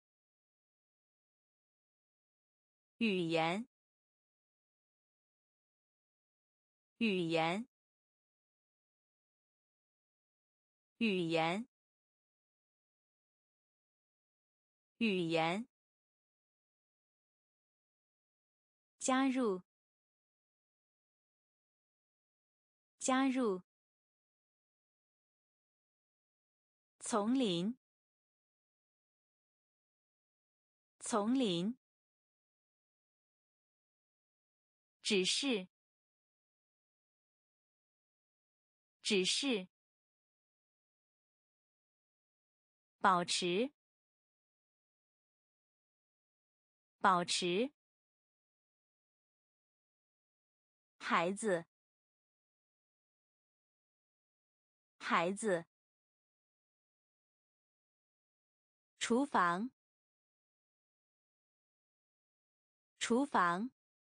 语言，语言，语言，语言。加入，加入。丛林，丛林。指示，指示。保持，保持。孩子，孩子。厨房，厨房。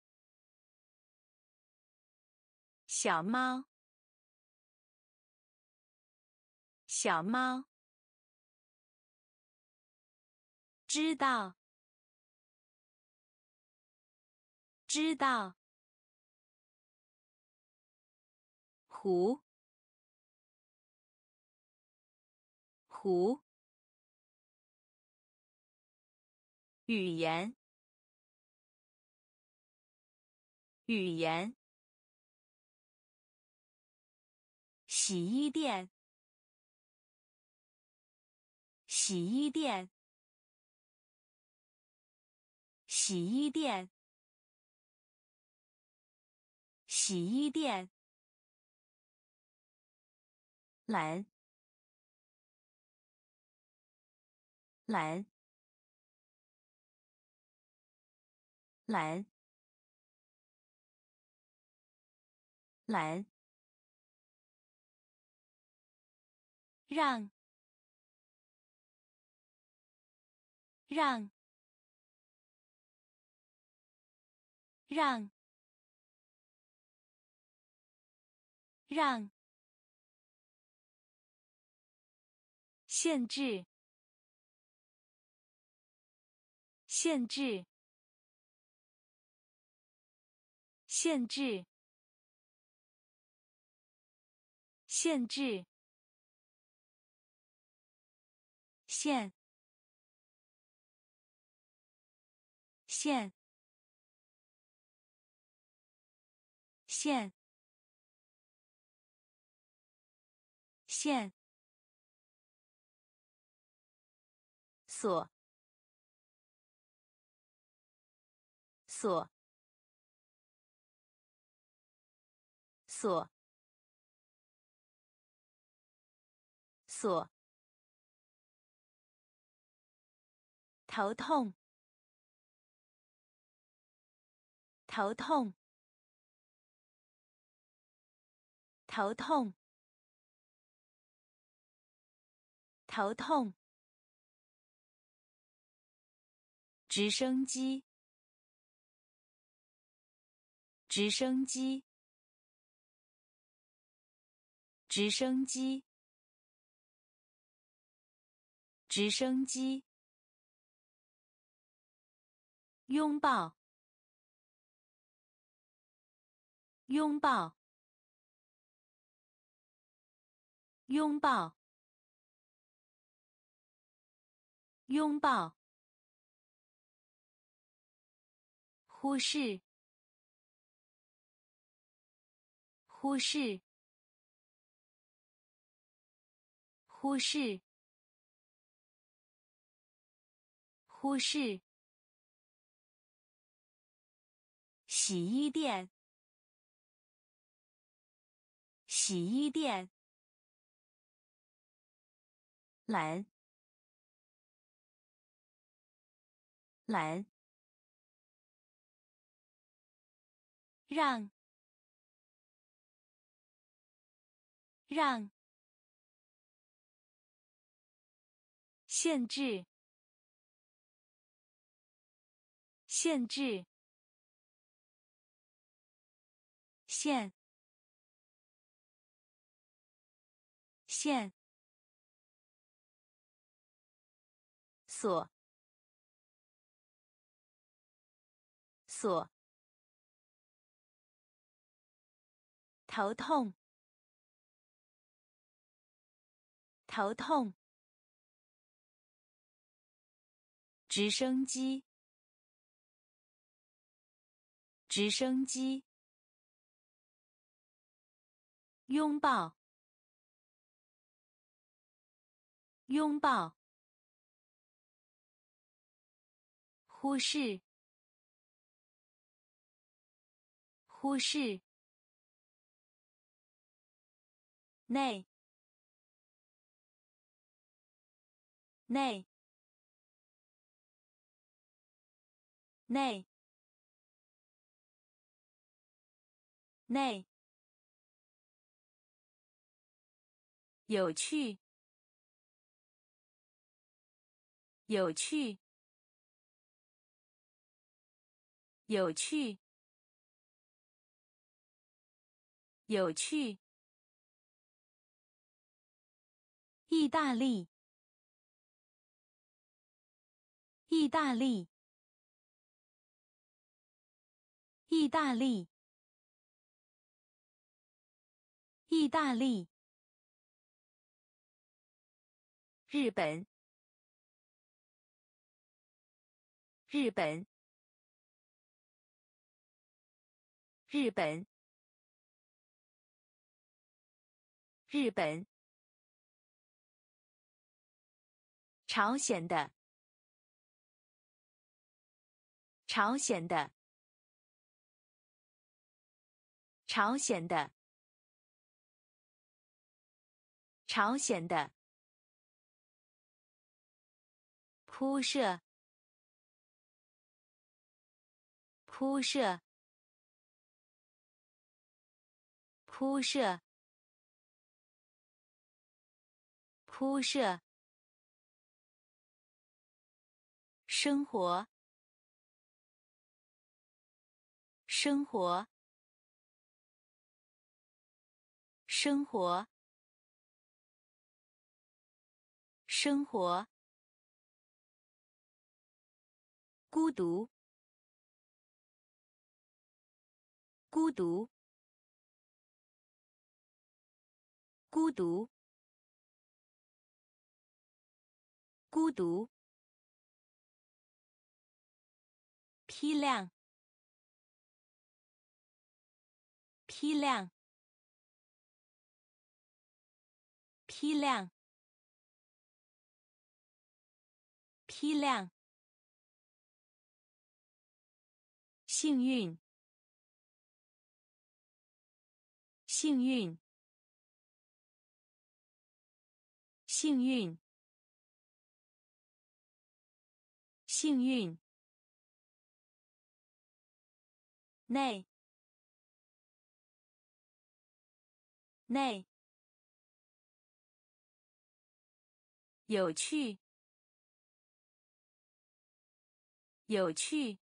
小猫，小猫。知道，知道。湖，湖。语言，语言。洗衣店，洗衣店，洗衣店，洗衣店。蓝，蓝，蓝，蓝。让，让，让，让。限制，限制，限制，限制。线，线，线，线。锁，锁，锁，锁。头痛，头痛，头痛，头痛。直升机，直升机，直升机，直升机。拥抱，拥抱，拥抱，拥抱。忽视，忽视，忽视，忽视。洗衣店，洗衣店。蓝，蓝。让， 让，限制，限制，限，限，锁，锁，头痛，头痛，直升机，直升机，拥抱，拥抱，忽视，忽视，内，内，内，内，有趣，有趣，有趣，有趣，意大利，意大利，意大利，意大利，日本，日本，日本，日本，朝鲜的，朝鲜的，朝鲜的，朝鲜的，铺设，铺设，铺设，铺设，生活，生活，生活，生活，孤独，孤独，孤独，孤独，批量，批量，批量，批量，幸运，幸运，幸运，幸运，内，内，有趣，有趣，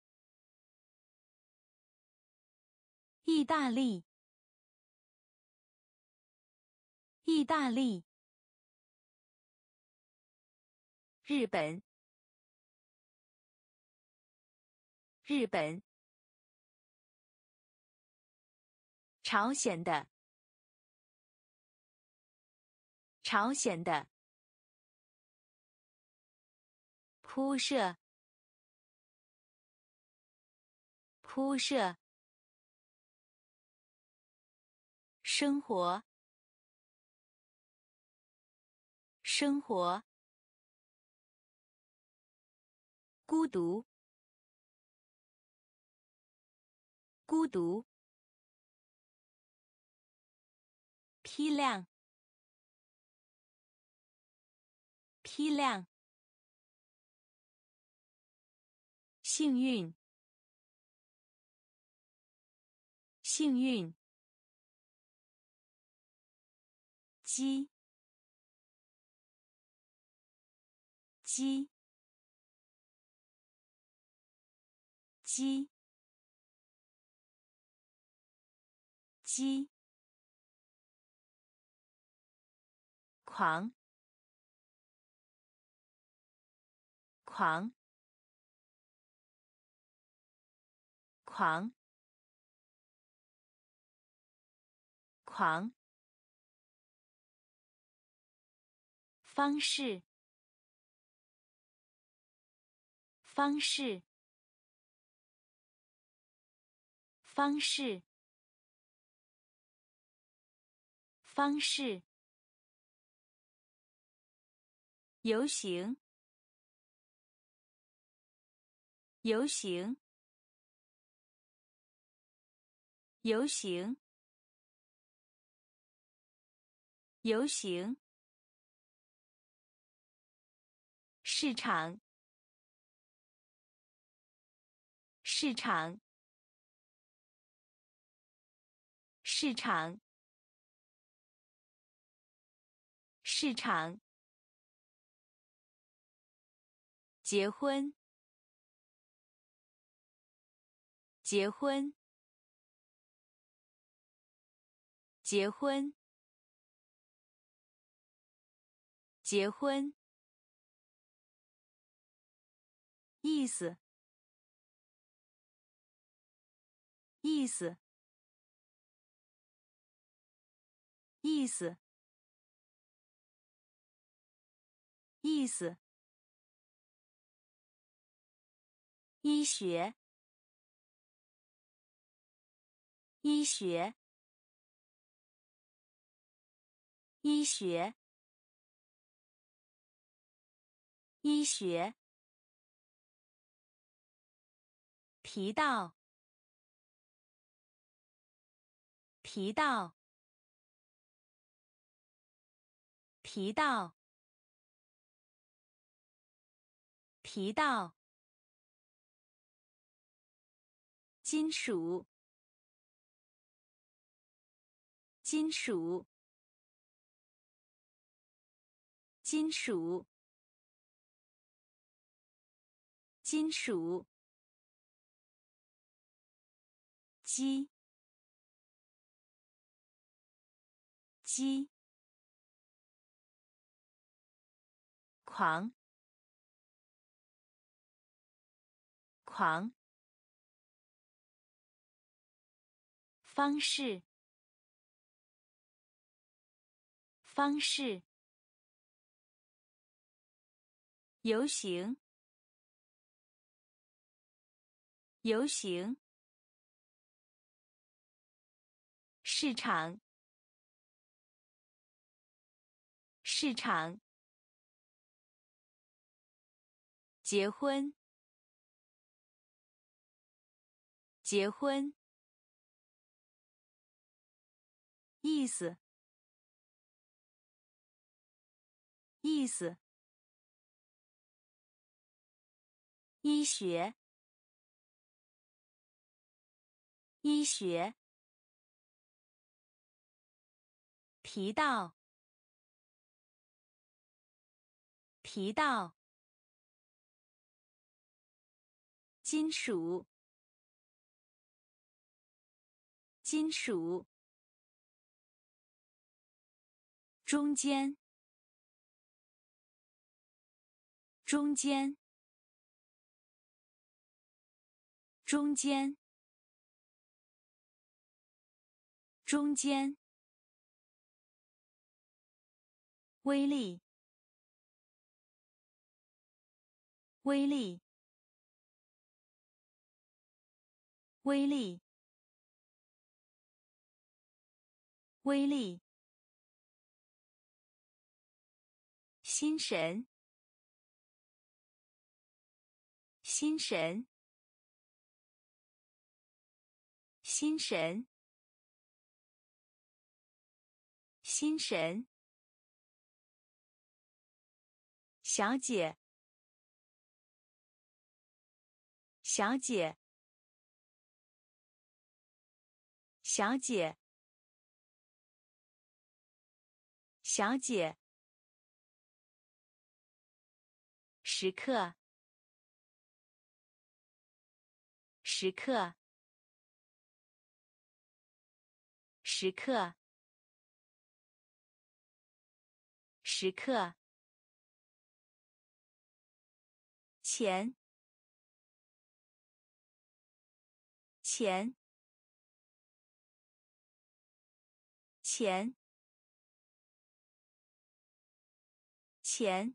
意大利，意大利，日本，日本，朝鲜的，朝鲜的，铺设，铺设，生活，生活，孤独，孤独，批量，批量，幸运，幸运， 鸡鸡鸡鸡狂狂狂狂方式方式方式方式游行游行游行游行市场市场市场市场结婚结婚结婚结婚意思意思意思意思医学医学医学医学皮道皮道皮道皮道金属金属金属金属鸡鸡狂狂方式方式游行游行市场市场结婚结婚意思意思医学医学皮道皮道金属金属中间中间中间中间威力威力威力威力心神心神心神心神小姐小姐小姐小姐，时刻，时刻，时刻，时刻，钱，钱，钱，钱，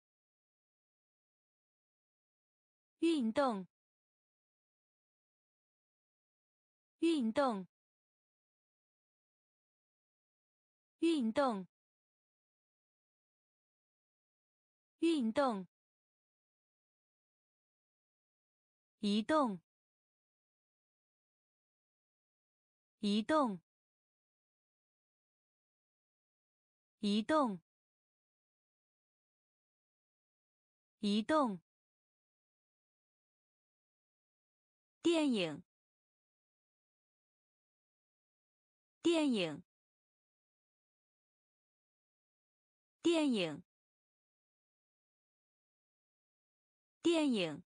运动，运动，运动，运动，移动，移动，移动，移动，电影，电影，电影，电影，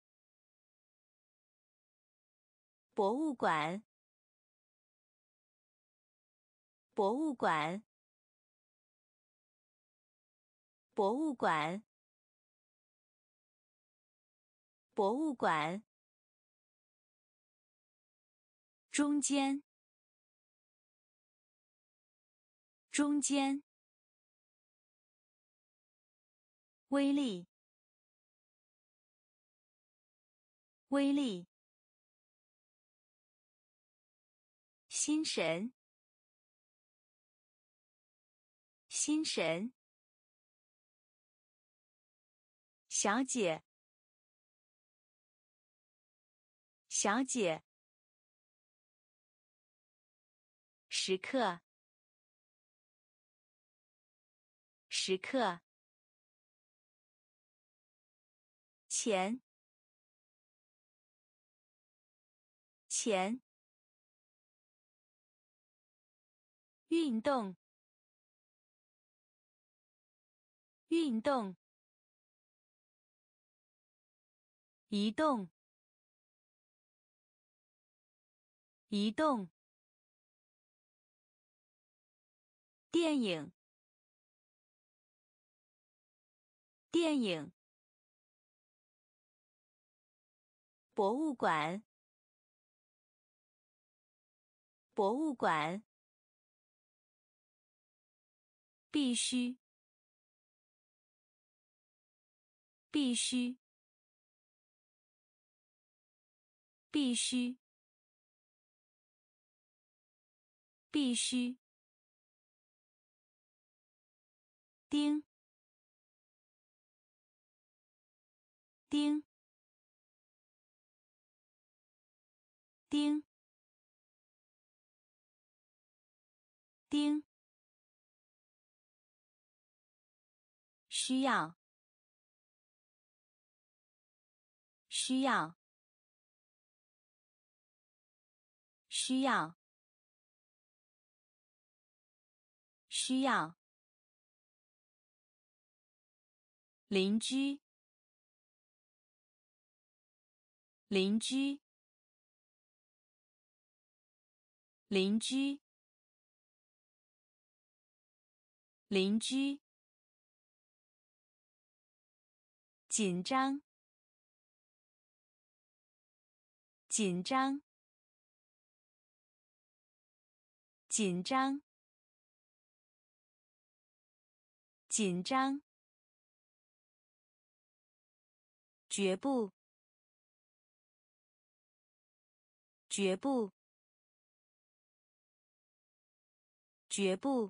博物馆，博物馆，博物馆，博物馆，中间，中间，威力，威力，心神，心神，小姐，小姐，时刻，时刻，钱，钱，运动，运动，移动，移动，电影，电影，博物馆，博物馆，必须，必须，必须，必须，钉，钉，钉，钉，需要，需要，需要，需要，邻居，邻居，邻居，邻居，紧张，紧张，紧张，紧张，绝不，绝不，绝不，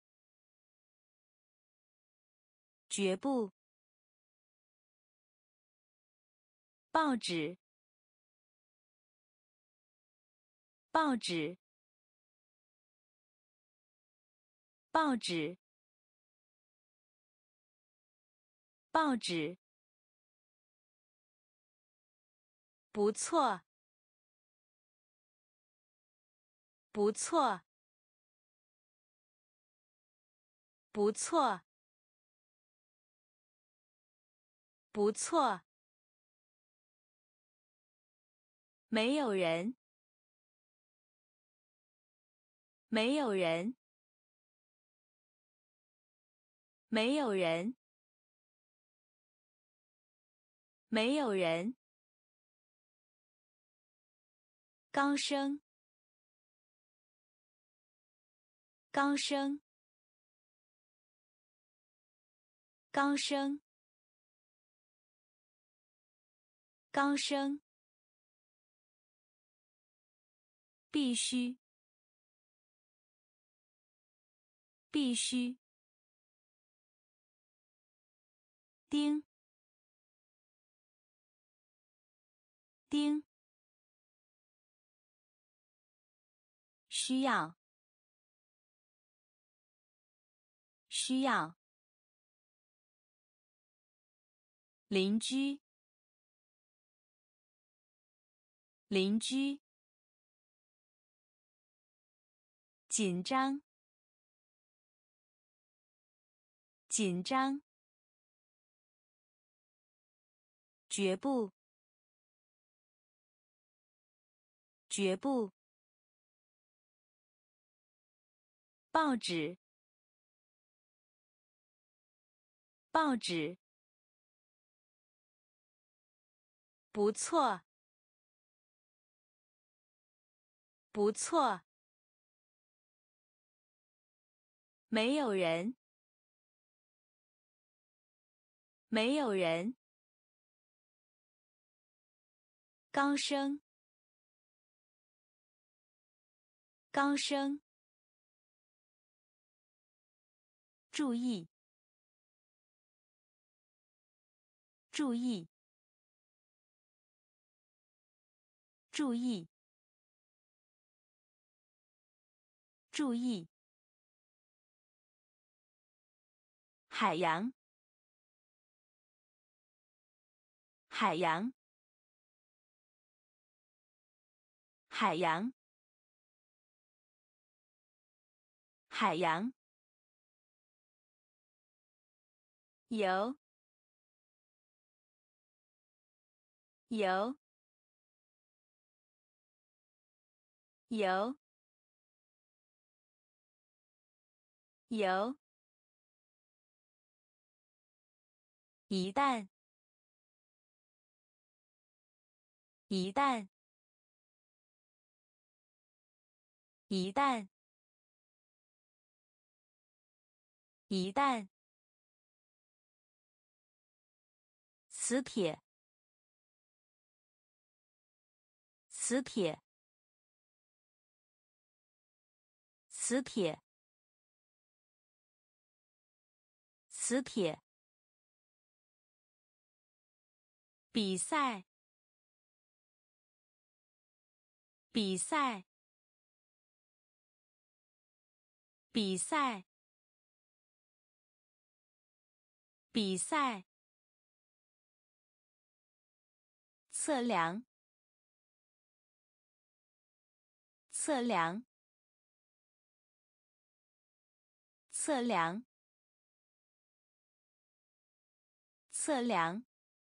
绝不，报纸，报纸，报纸，报纸，不错，不错， 不错，不错。没有人，没有人，没有人，没有人。刚生，刚生，刚生，刚生。必须，必须。丁，丁。需要，需要。邻居，邻居。紧张，紧张。绝不，绝不。报纸，报纸。不错，不错。没有人，没有人。刚生，刚生。注意，注意，注意，注意。海洋，海洋，海洋，海洋。游，游，游，游。一旦，一旦，一旦，一旦。磁铁，磁铁，磁铁，磁铁。比赛，比赛，比赛，比赛。测量，测量，测量，测量。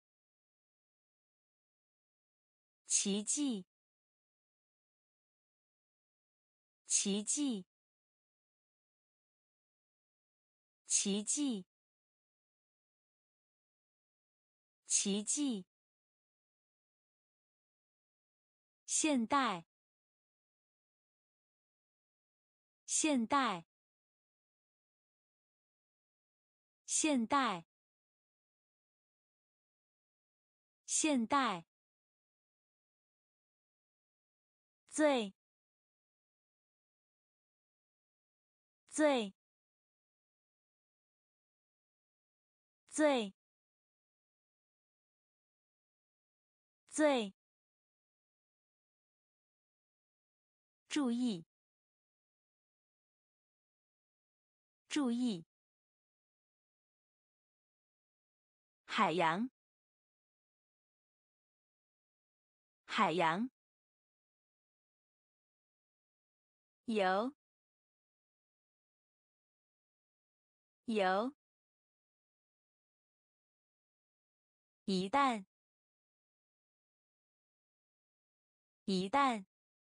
奇迹，奇迹，奇迹，奇迹。现代，现代，现代，现代。最，最，最，最。注意，注意。海洋，海洋。游， 由一旦一旦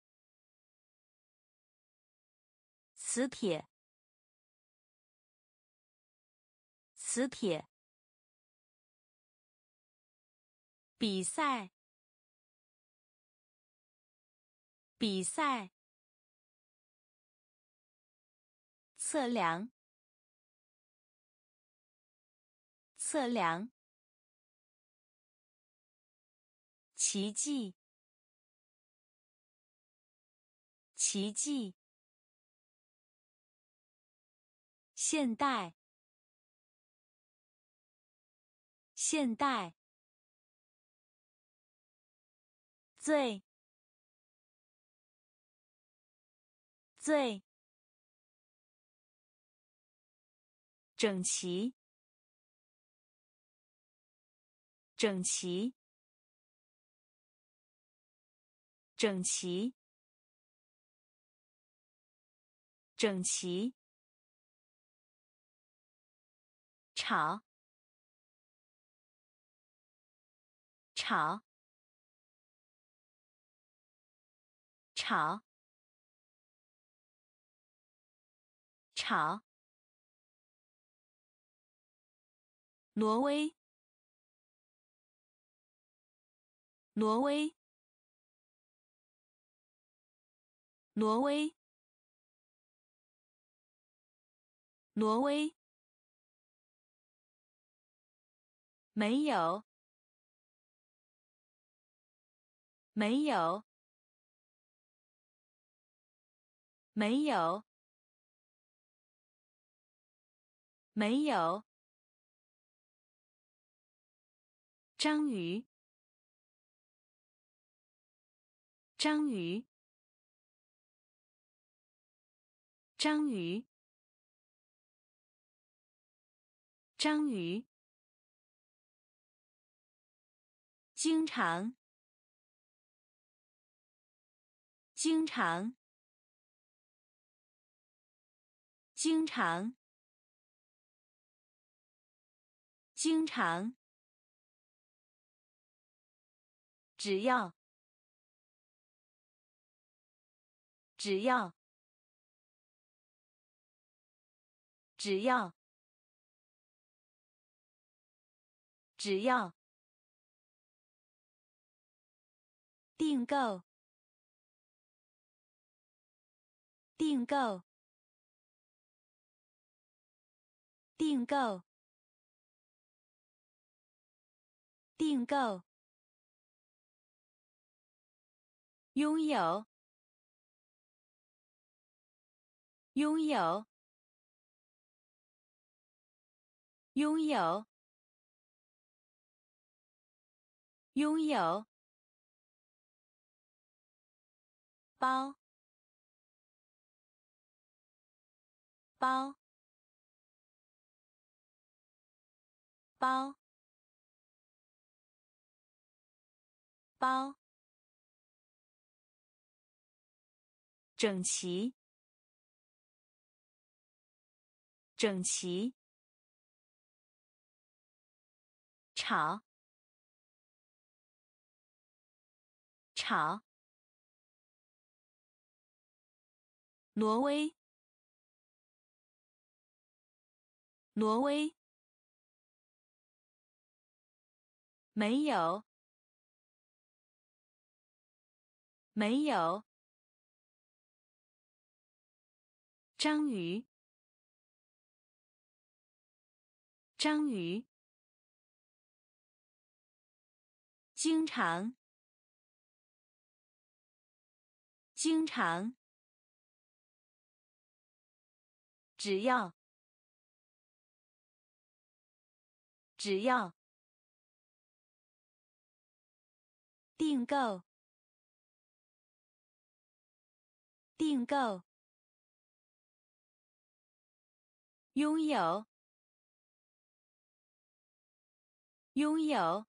磁铁磁铁比赛比赛测量测量奇迹奇迹现代现代最最整齐整齐整齐整齐吵吵吵吵挪威挪威挪威挪威没有没有没有没有章鱼章鱼章鱼章鱼经常经常经常经常只要只要只要只要订购订购订购订购拥有拥有拥有拥有包包包包整齐整齐吵吵挪威挪威没有没有章鱼章鱼经常经常只要只要订购订购拥有拥有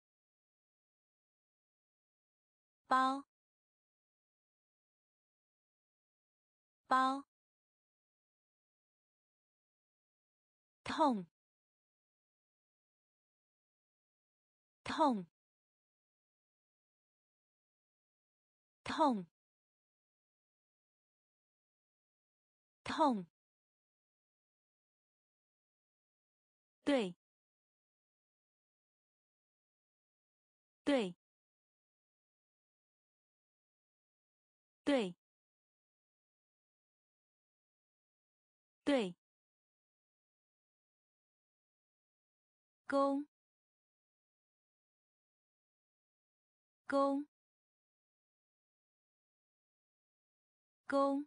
包包痛，痛，痛，痛，对，对，对，对，公，公，公，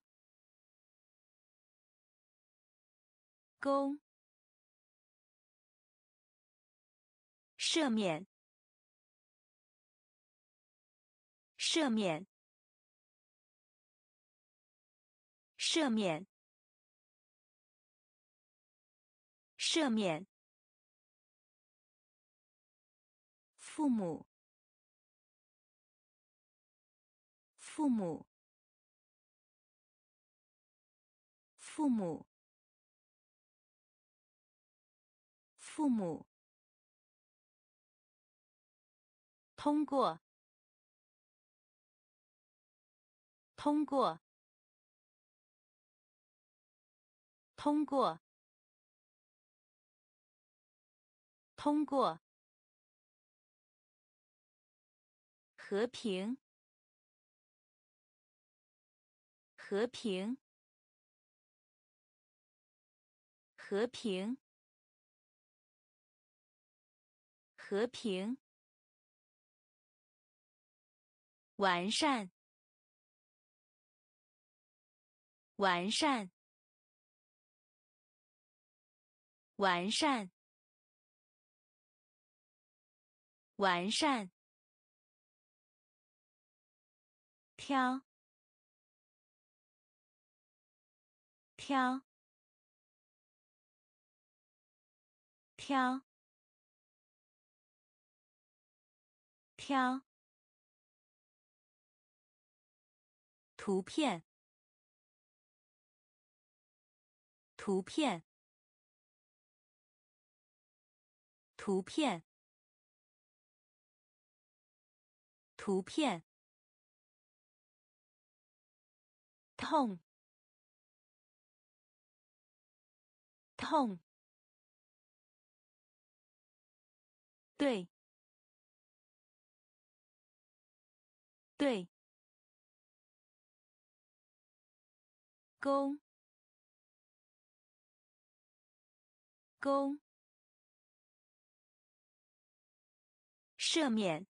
公，赦免，赦免，赦免，赦免，父母，父母，父母，父母，通过，通过，通过，通过，和平，和平，和平，和平，完善，完善，完善，完善，挑，挑，挑，挑，图片，图片，图片，图片，痛，痛，对，对，公，公，赦免，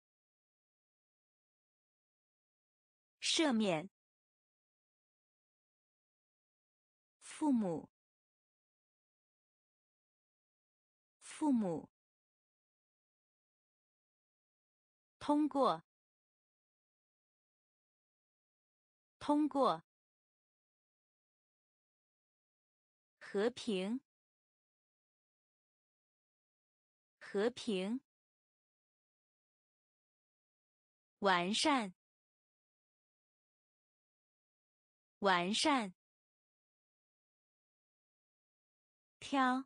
赦免，父母，父母，通过，通过，和平，和平，完善，完善，挑，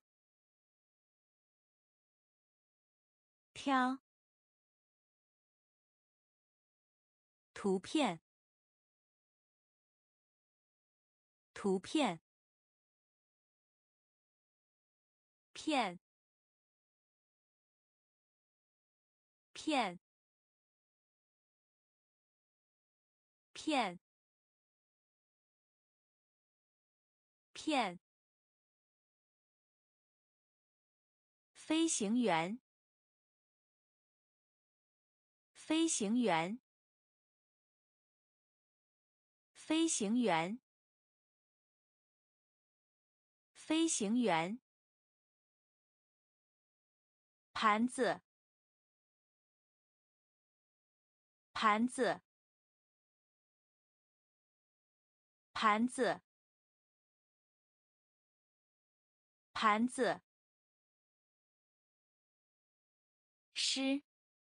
挑，图片，图片，片，片，片，片，飞行员，飞行员，飞行员，飞行员，盘子，盘子，盘子，盘子，诗，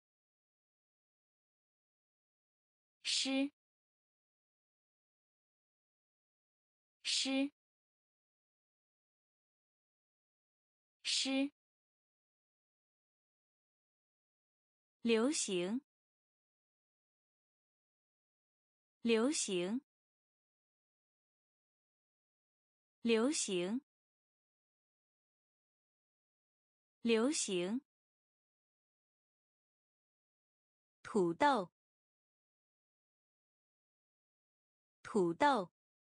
诗，诗， 诗，流行，流行，流行，流行，土豆，土豆，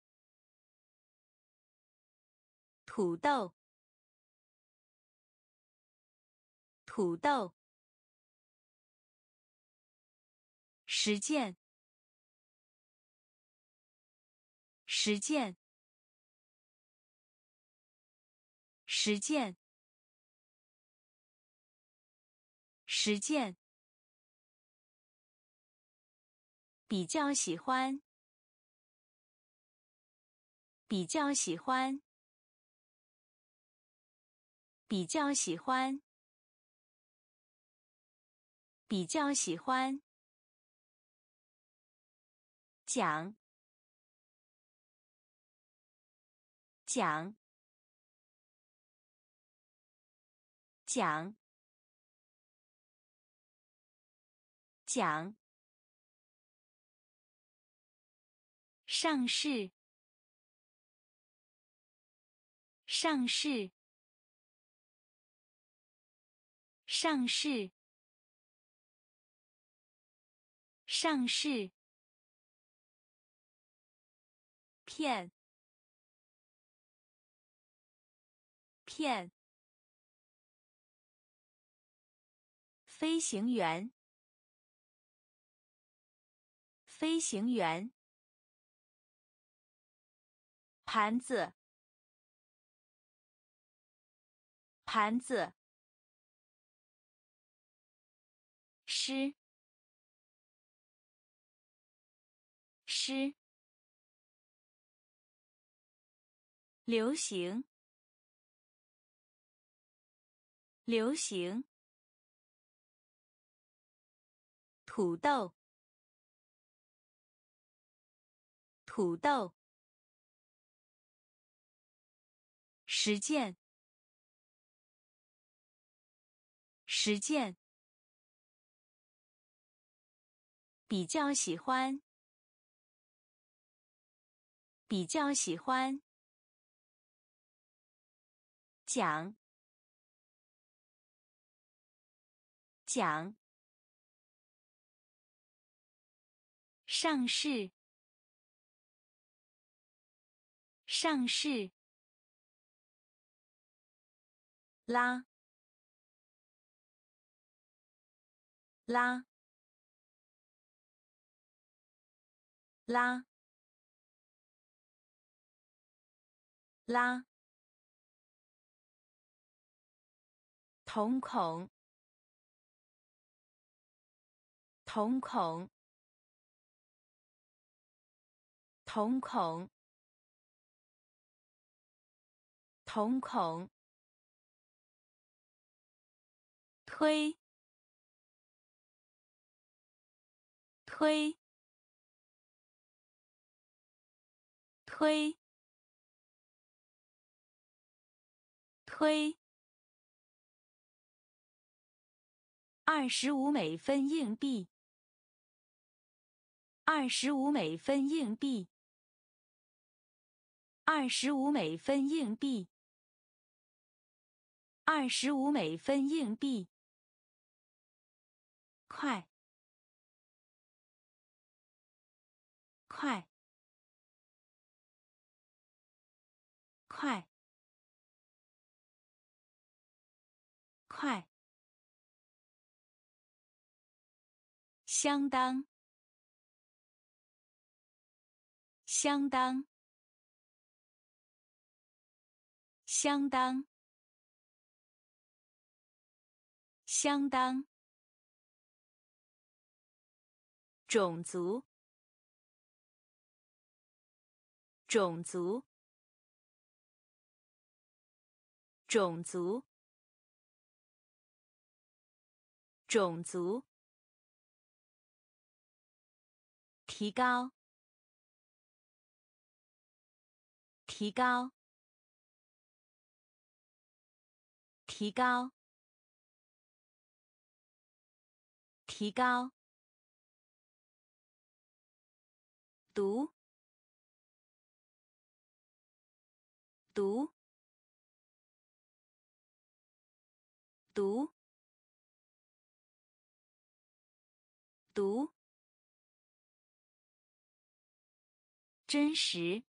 土豆，土豆，实践，实践，实践，实践，比较喜欢，比较喜欢，比较喜欢，比较喜欢，讲，讲，讲，讲，上市，上市，上市，上市，骗，骗，飞行员，飞行员，盘子，盘子，诗，诗，流行，流行，土豆，土豆，实践，实践，比较喜欢，比较喜欢，讲，讲，上市，上市，拉，拉，拉，拉，瞳孔，瞳孔，瞳孔，瞳孔，推，推，推，推，二十五美分硬币，二十五美分硬币，二十五美分硬币，二十五美分硬币，快，快，快，快，相当，相当，相当，相当，种族，种族，种族，种族，提高，提高， 提高，提高，读，读，读，读，真实，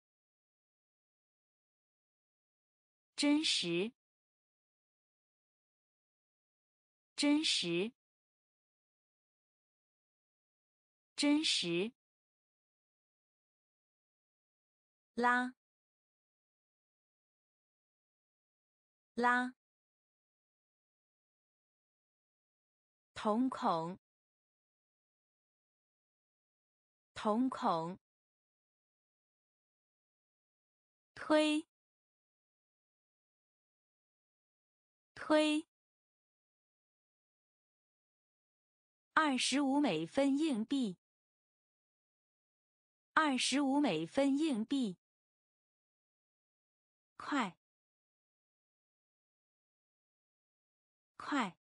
真实，真实，真实，拉，拉，瞳孔，瞳孔，推，推，二十五美分硬币，二十五美分硬币，快，快，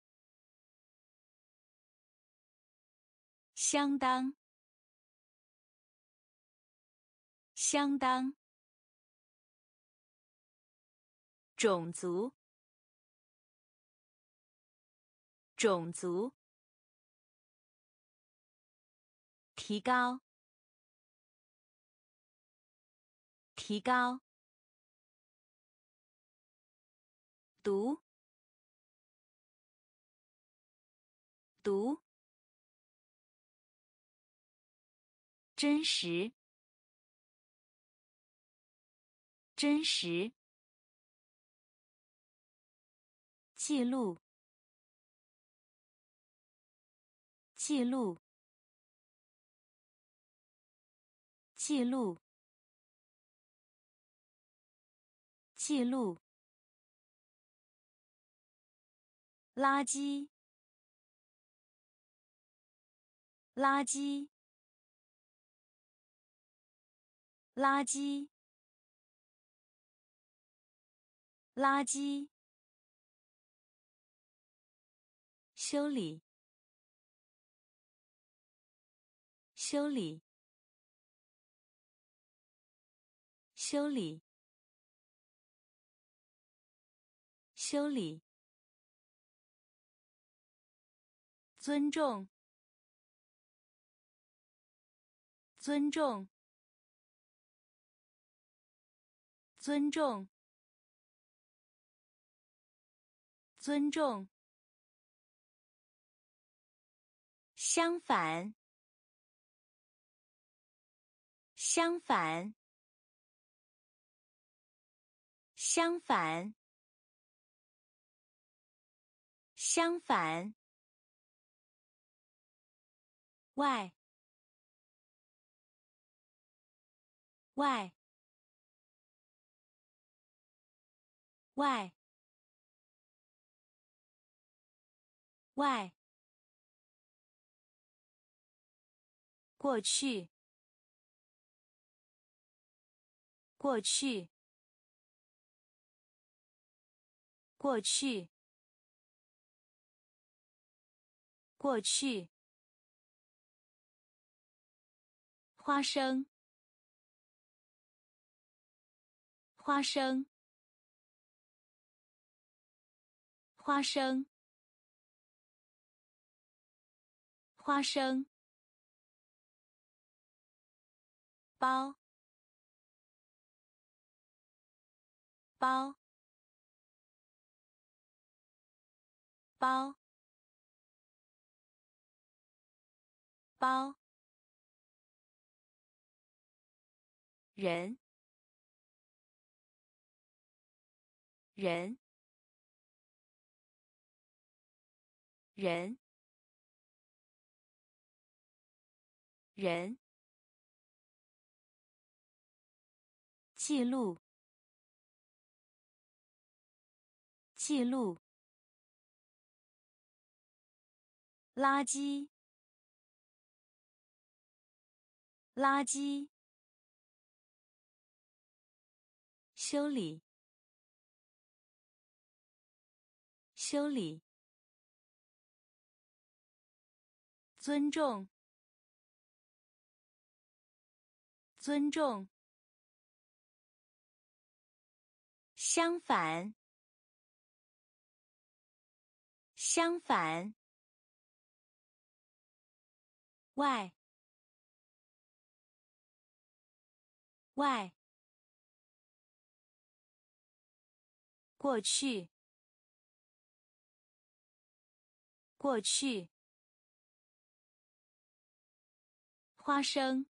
相当，相当，种族，种族，提高，提高，读，读，真实，真实，记录，记录，记录，记录，垃圾，垃圾，垃圾，垃圾，修理，修理，修理，修理，尊重，尊重，尊重，尊重，相反，相反，相反，相反，外，外，外，外，过去，过去，过去，过去，花生，花生，花生，花生，包，包，包，包，人，人，人，人，记录，记录，垃圾，垃圾，修理， 修理，尊重，尊重，相反，相反，外，外，过去，过去，花生，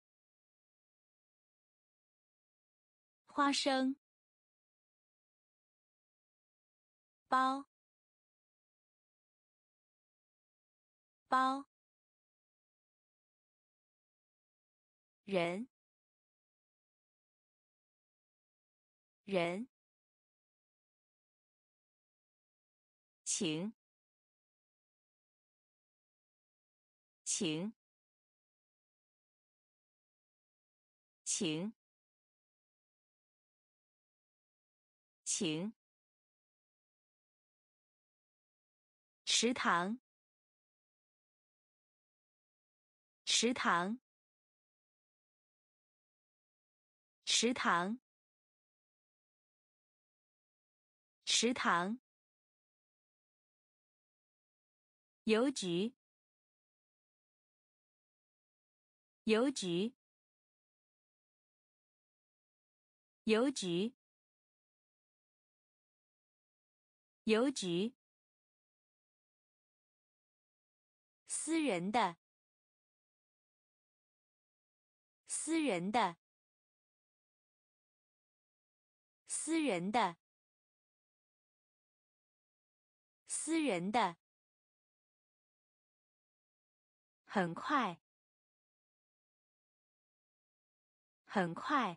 花生，包，包，人，人，请，请，请，请，食堂，食堂，食堂，食堂，邮局，邮局，邮局，邮局，私人的，私人的，私人的，私人的，很快，很快，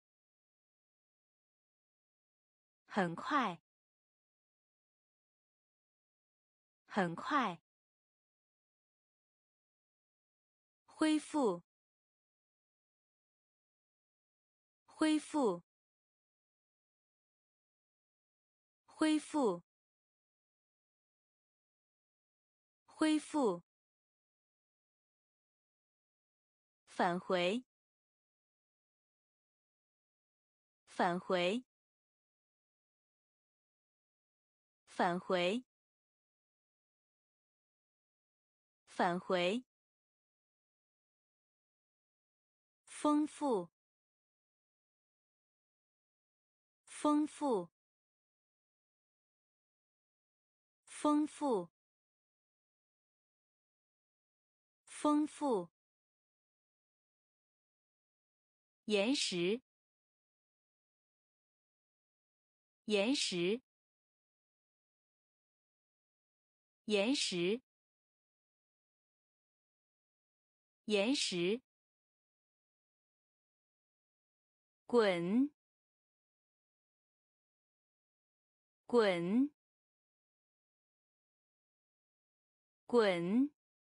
很快，很快，恢复，恢复，恢复，恢复，返回，返回，返回，返回，丰富，丰富，丰富，丰富，岩石，岩石，岩石，岩石，滚，滚，滚，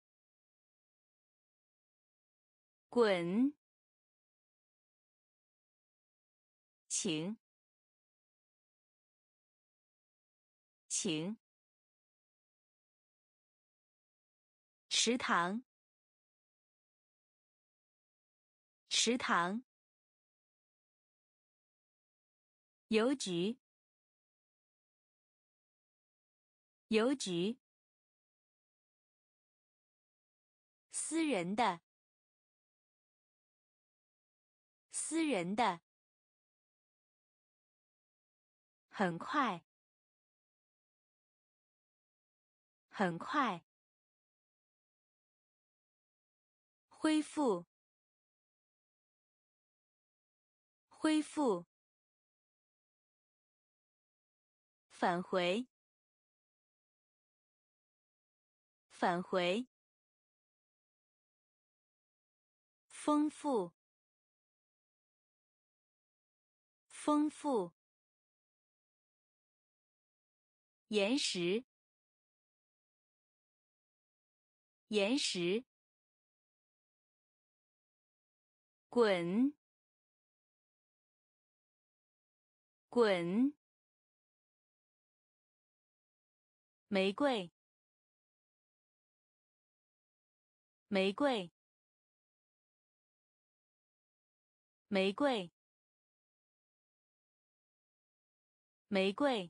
滚，请，请，食堂，食堂，邮局，邮局，私人的，私人的，很快，很快，恢复，恢复，返回，返回，丰富，丰富，岩石，岩石，滚，滚， 玫瑰，玫瑰，玫瑰，玫瑰，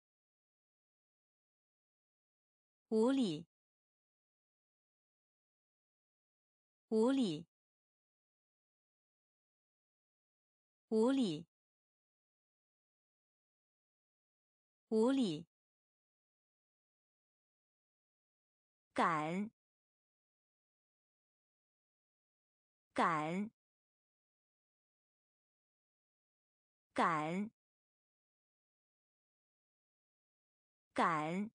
无理，无理，无理，无理，赶，赶，赶，赶，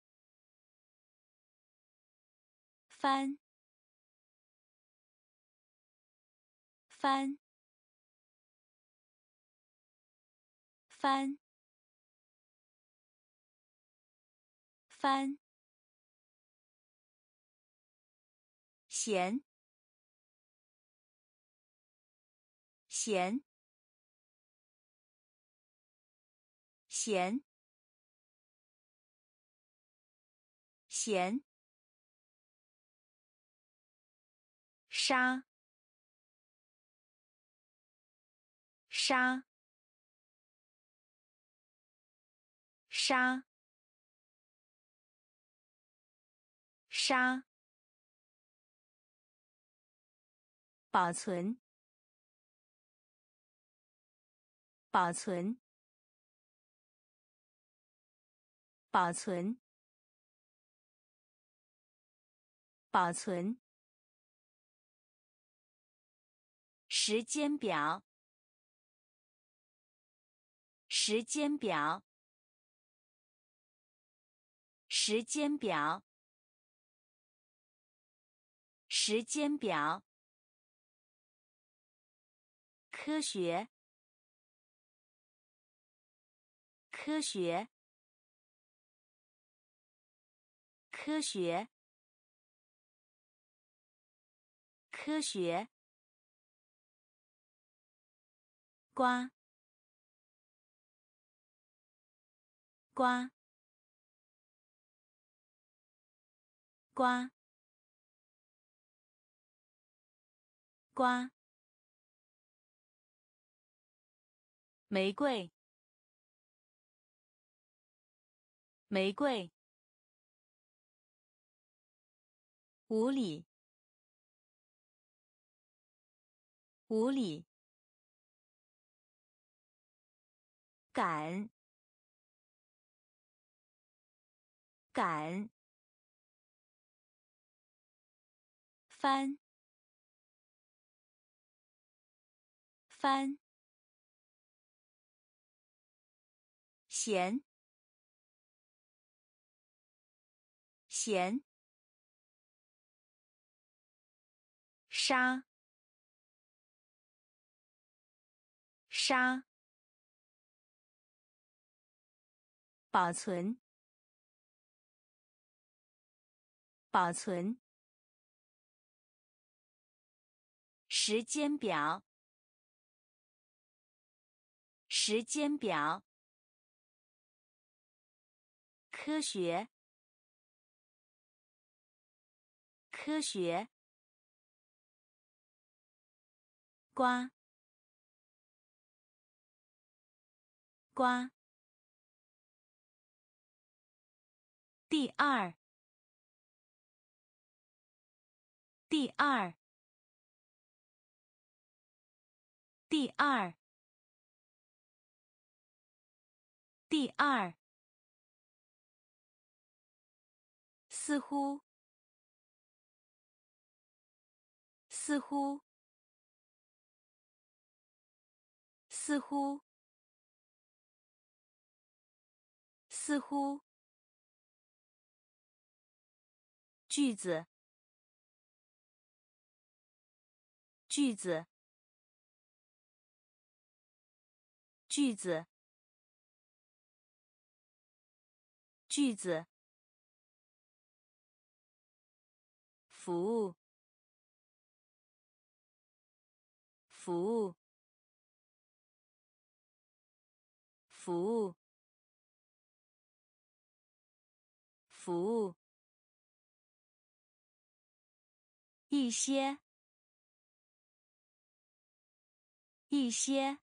翻，翻，翻，翻，咸，咸，咸，咸，沙，沙，沙，沙，保存，保存，保存，保存，时间表，时间表，时间表，时间表，科学，科学，科学，科学，瓜，瓜，瓜，瓜，玫瑰，玫瑰，无理，无理，赶，赶，翻，翻，咸，咸，沙，沙，保存，保存，时间表，时间表，科学，科学，瓜，瓜，第二，第二，第二，第二，似乎，似乎，似乎，似乎，句子，句子，句子，句子，服务，服务，服务， 服务，一些，一些，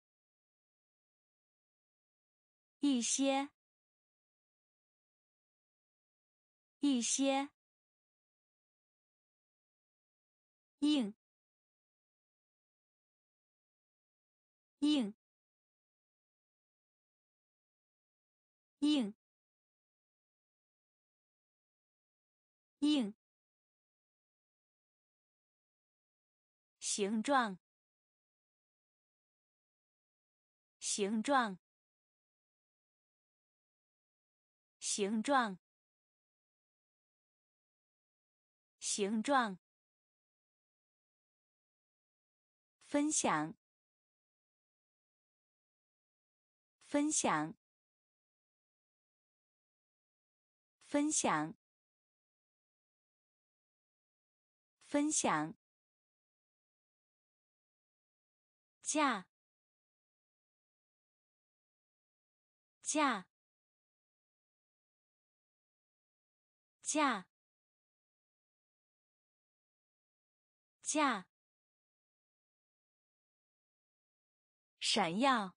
一些，一些，硬，硬，硬，硬，形状，形状，形状，形状，分享，分享，分享，分享，价，价，价，价，闪耀，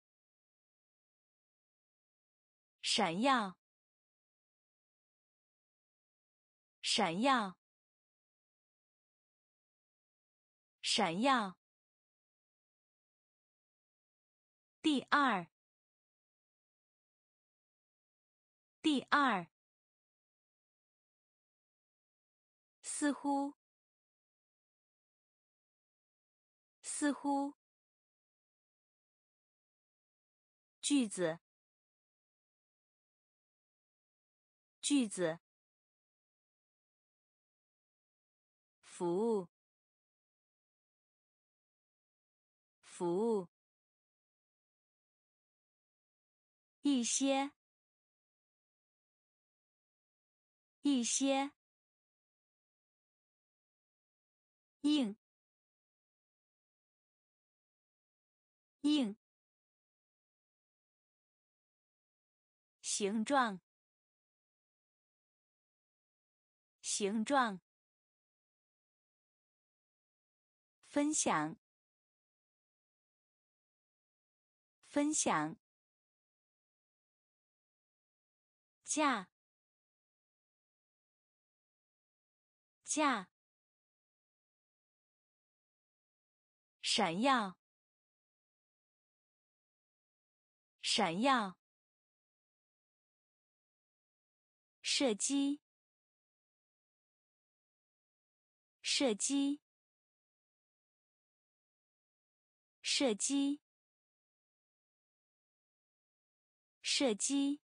闪耀，闪耀，闪耀，第二，第二，似乎，似乎，句子，句子，服务，服务，一些，一些，硬，硬，形状，形状，分享，分享，价，价，闪耀，闪耀，射击，射击，射击，射击，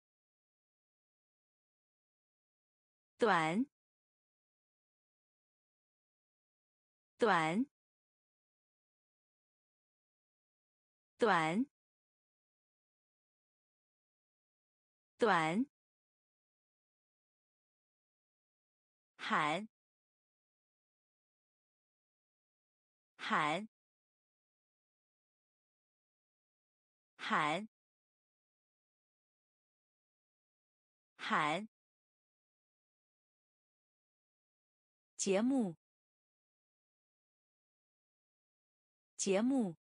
短，短，短，短，喊，喊，喊，喊，节目，节目，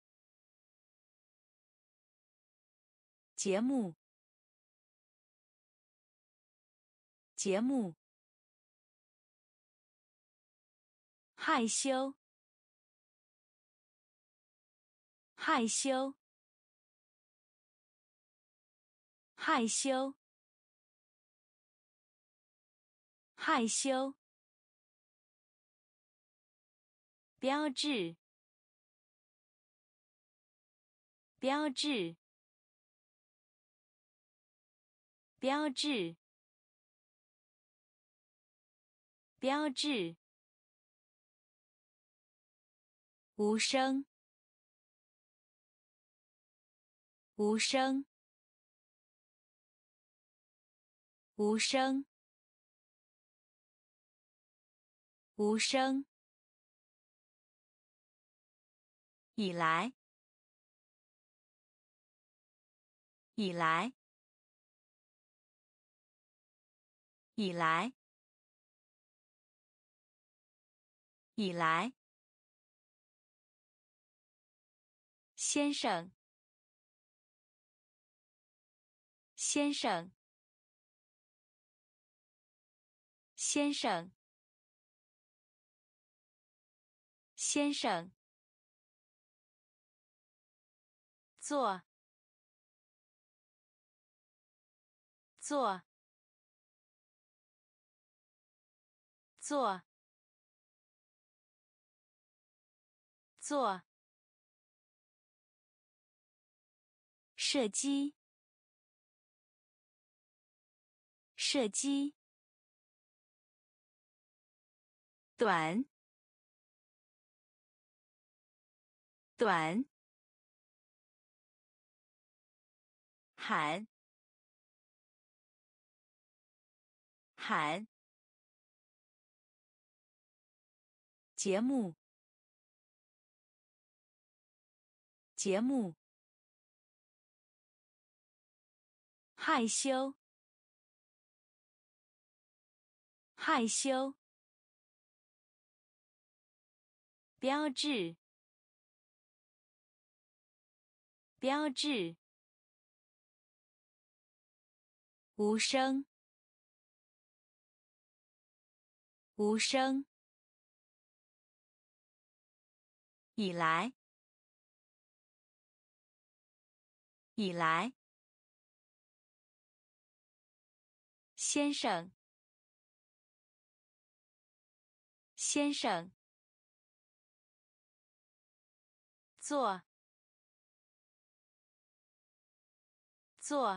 节目，节目，害羞，害羞，害羞，害羞，标志，标志，标志，标志，无声，无声，无声，无声，以来，以来， 以来，以来，先生，先生，先生，先生，做，做，做，做，射击，射击，短，短，喊，喊，节目，节目，害羞，害羞，标志，标志，无声，无声，以来，以来，先生，先生，做，做，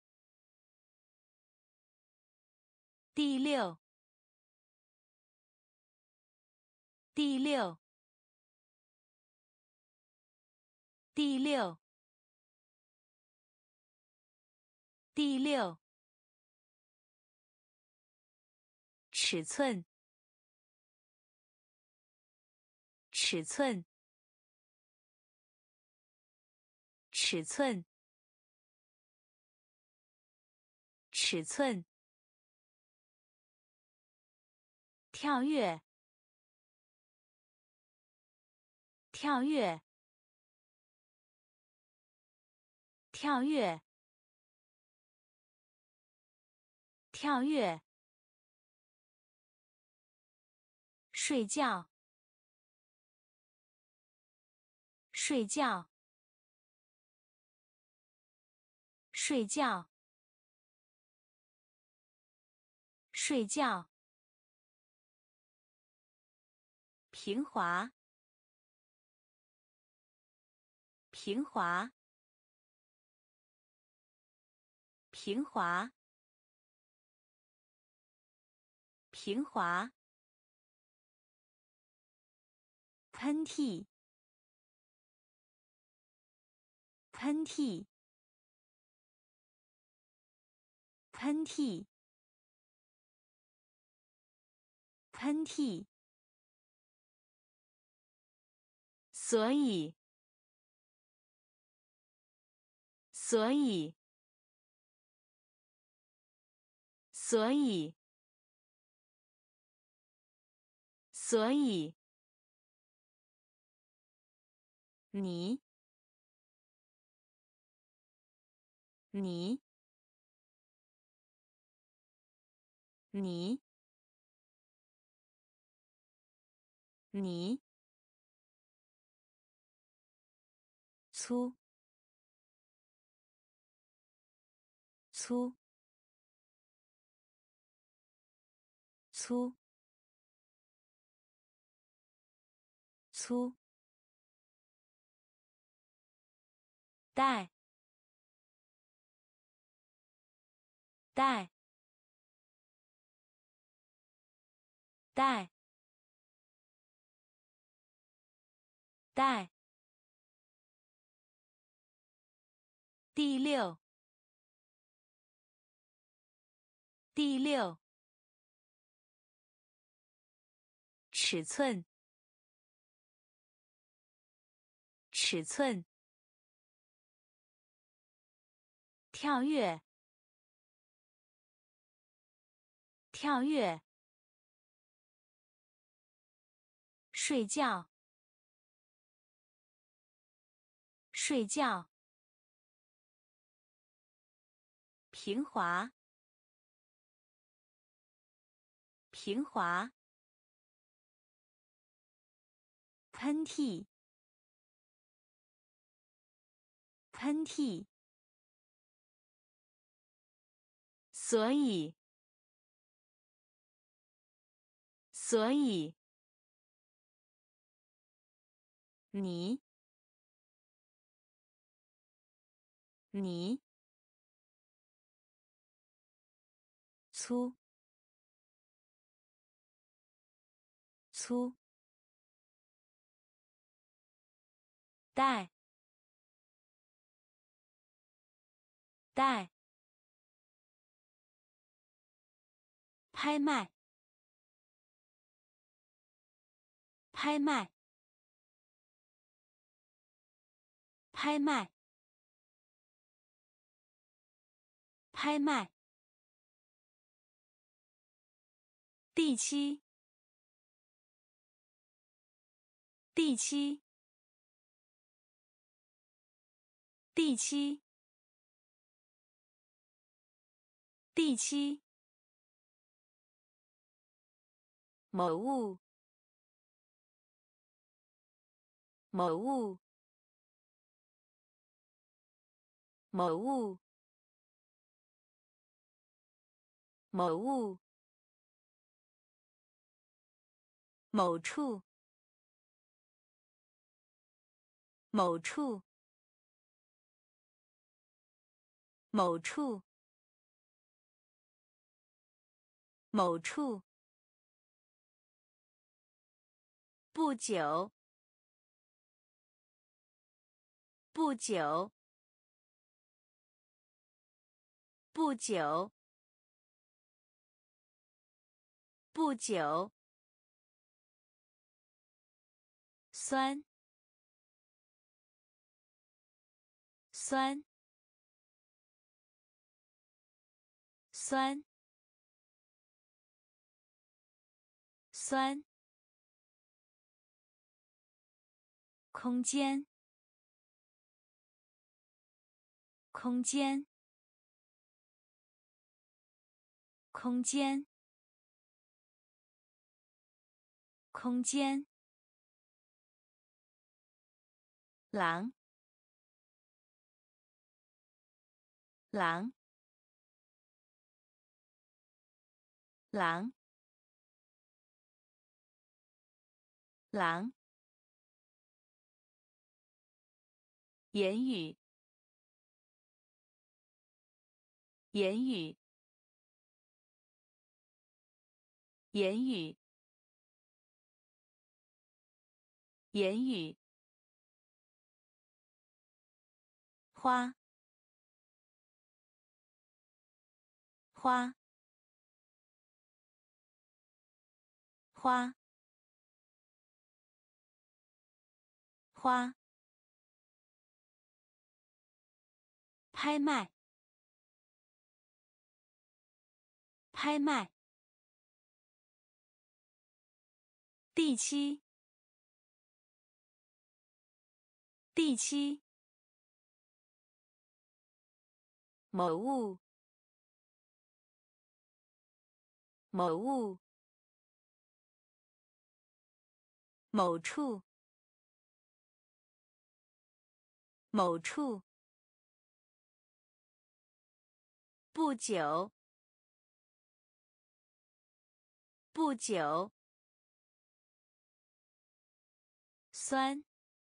第六，第六，第六，第六，尺寸，尺寸，尺寸，尺寸，跳跃，跳跃，跳跃，跳跃，睡觉，睡觉，睡觉，睡觉，平滑，平滑，平滑，平滑，喷嚏，喷嚏，喷嚏，喷嚏，所以，所以，所以，所以，你，你，你，你，粗，粗，粗，粗，带，带，带，带，第六，第六，尺寸，尺寸，跳跃， 跳跃，睡觉，睡觉，平滑，平滑，喷嚏，喷嚏，所以，所以，你，你，粗，粗，带，带，拍卖，拍卖，拍卖，拍卖，第七，第七，第七，第七，某物，某物，某物，某物，某处，某处，某处，某处，不久，不久，不久，不久，酸，酸，酸，酸，空间，空间，空间，空间，狼，狼，狼，狼，言语，言语，言语，言语，花，花，花，花，拍卖，拍卖，第七，第七，某物，某物，某处，某处，不久，不久，酸，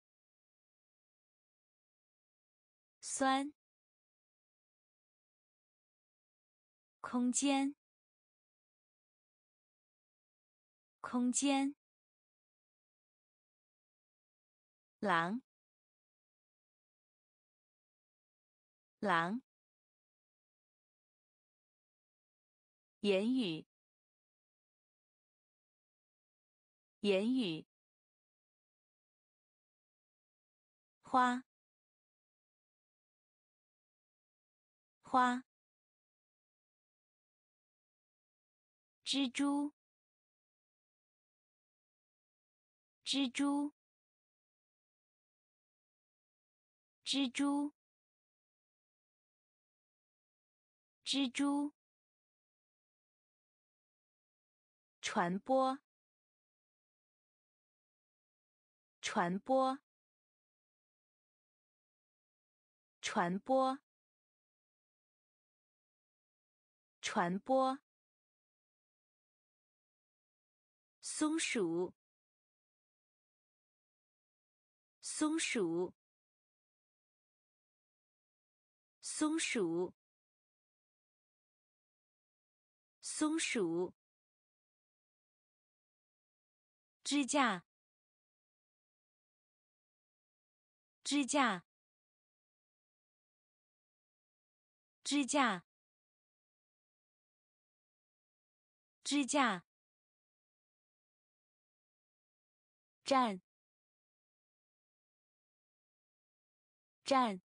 酸，空间，空间，狼，狼，言语，言语，花，花， 蜘蛛，蜘蛛，蜘蛛，蜘蛛，传播，传播，传播，传播，松鼠，松鼠，松鼠，松鼠，支架，支架，支架，支架，站，站，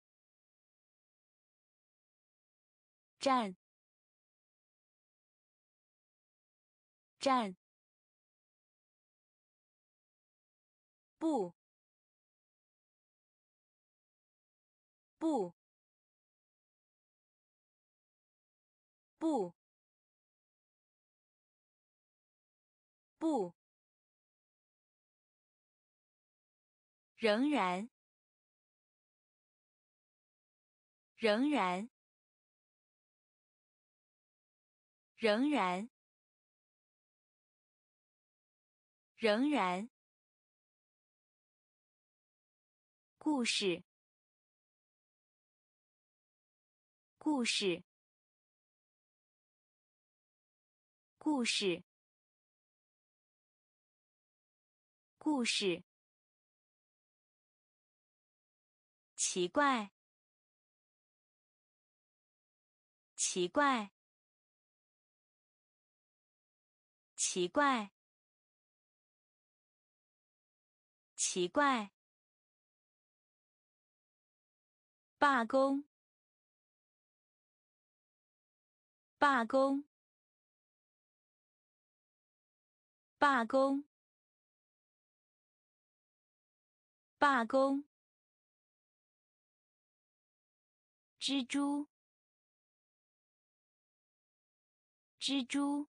站，站，不，不，不，不，仍然，仍然，仍然，仍然，故事，故事，故事，故事，奇怪，奇怪，奇怪，奇怪，罢工，罢工，罢工，罢工，蜘蛛，蜘蛛，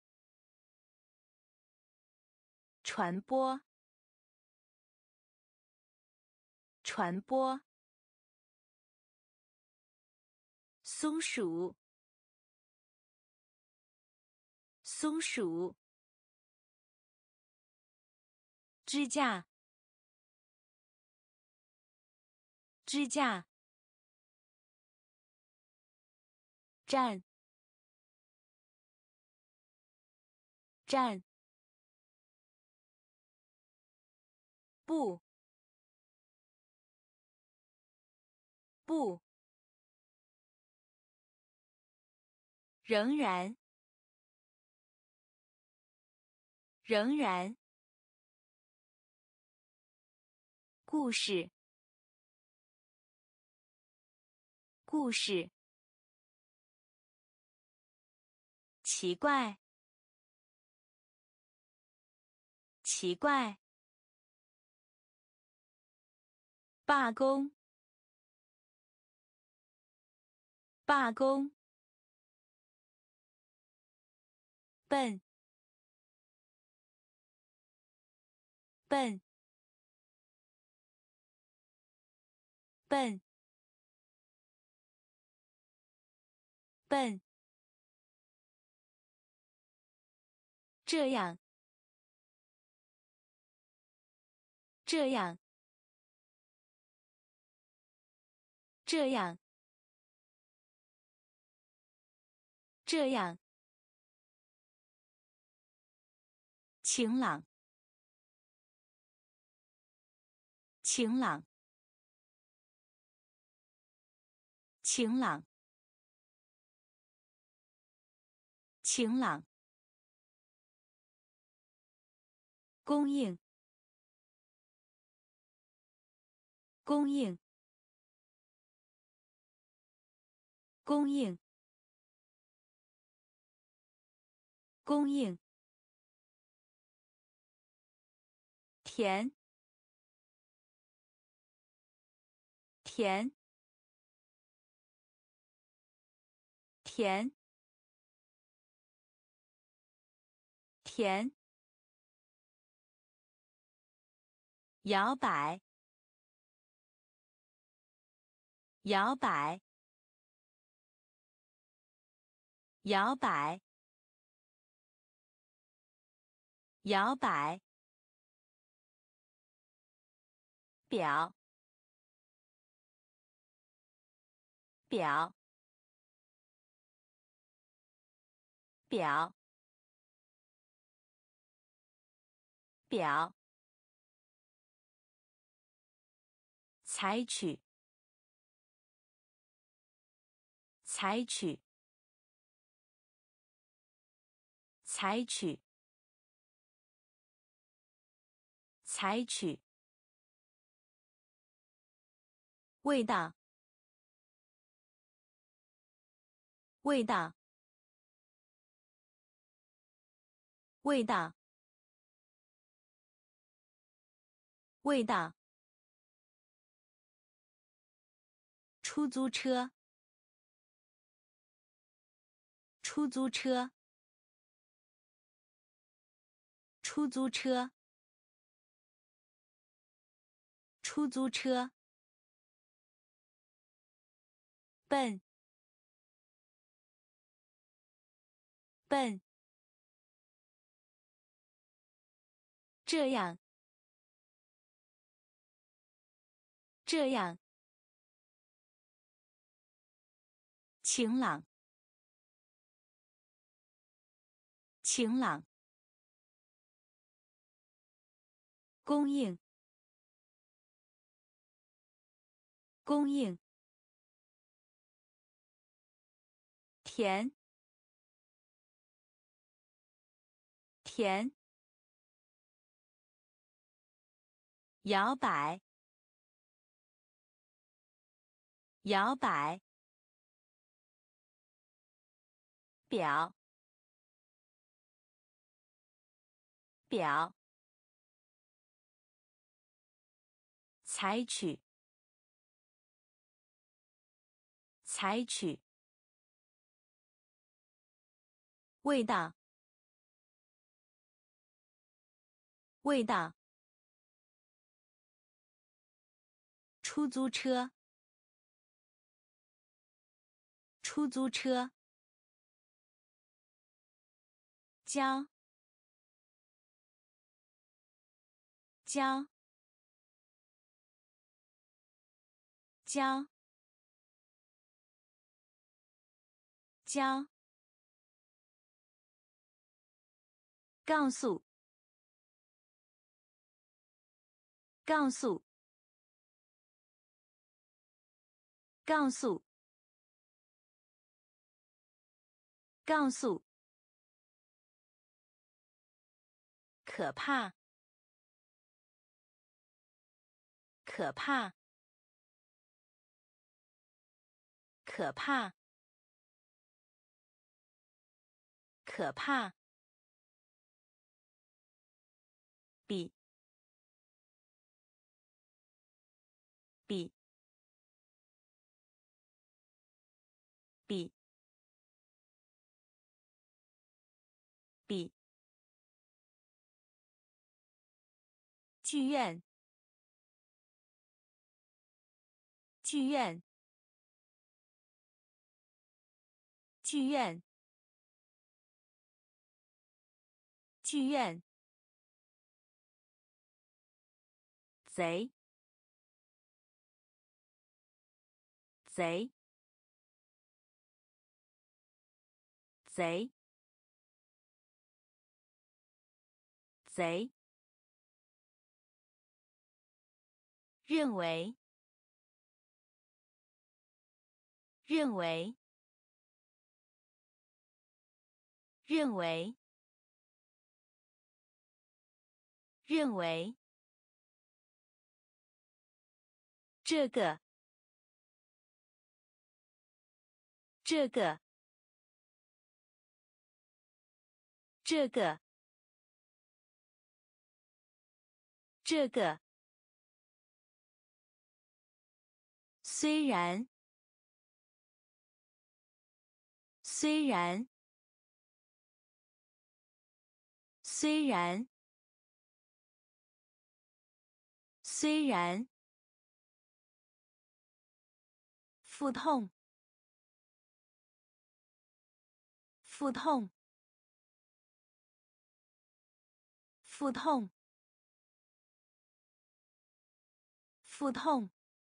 传播，传播，松鼠，松鼠，支架，支架，站，站，不，不，仍然，仍然，故事，故事，奇怪，奇怪，罢工，罢工，笨，笨，笨，笨，这样，这样，这样，这样，晴朗，晴朗，晴朗，晴朗，供应，供应，供应， 供应，甜，甜，甜，甜，摇摆，摇摆，摇摆，摇摆，表，表，表，表，采取，采取，采取，采取，味道，味道，味道，味道，出租车，出租车，出租车，出租车，笨，笨，这样，这样，晴朗，晴朗，供应，供应，甜，甜，摇摆，摇摆，表，表，采取，采取，味道，味道，出租车，出租车，教，教，教，教，告诉，告诉，告诉，告诉，可怕，可怕，可怕，可怕，比，比，比，比，剧院，剧院，剧院，剧院，贼，贼，贼，贼，认为，认为，认为，认为，这个，这个， 这个，这个。虽然，虽然，虽然，虽然。腹痛，腹痛，腹痛，腹痛。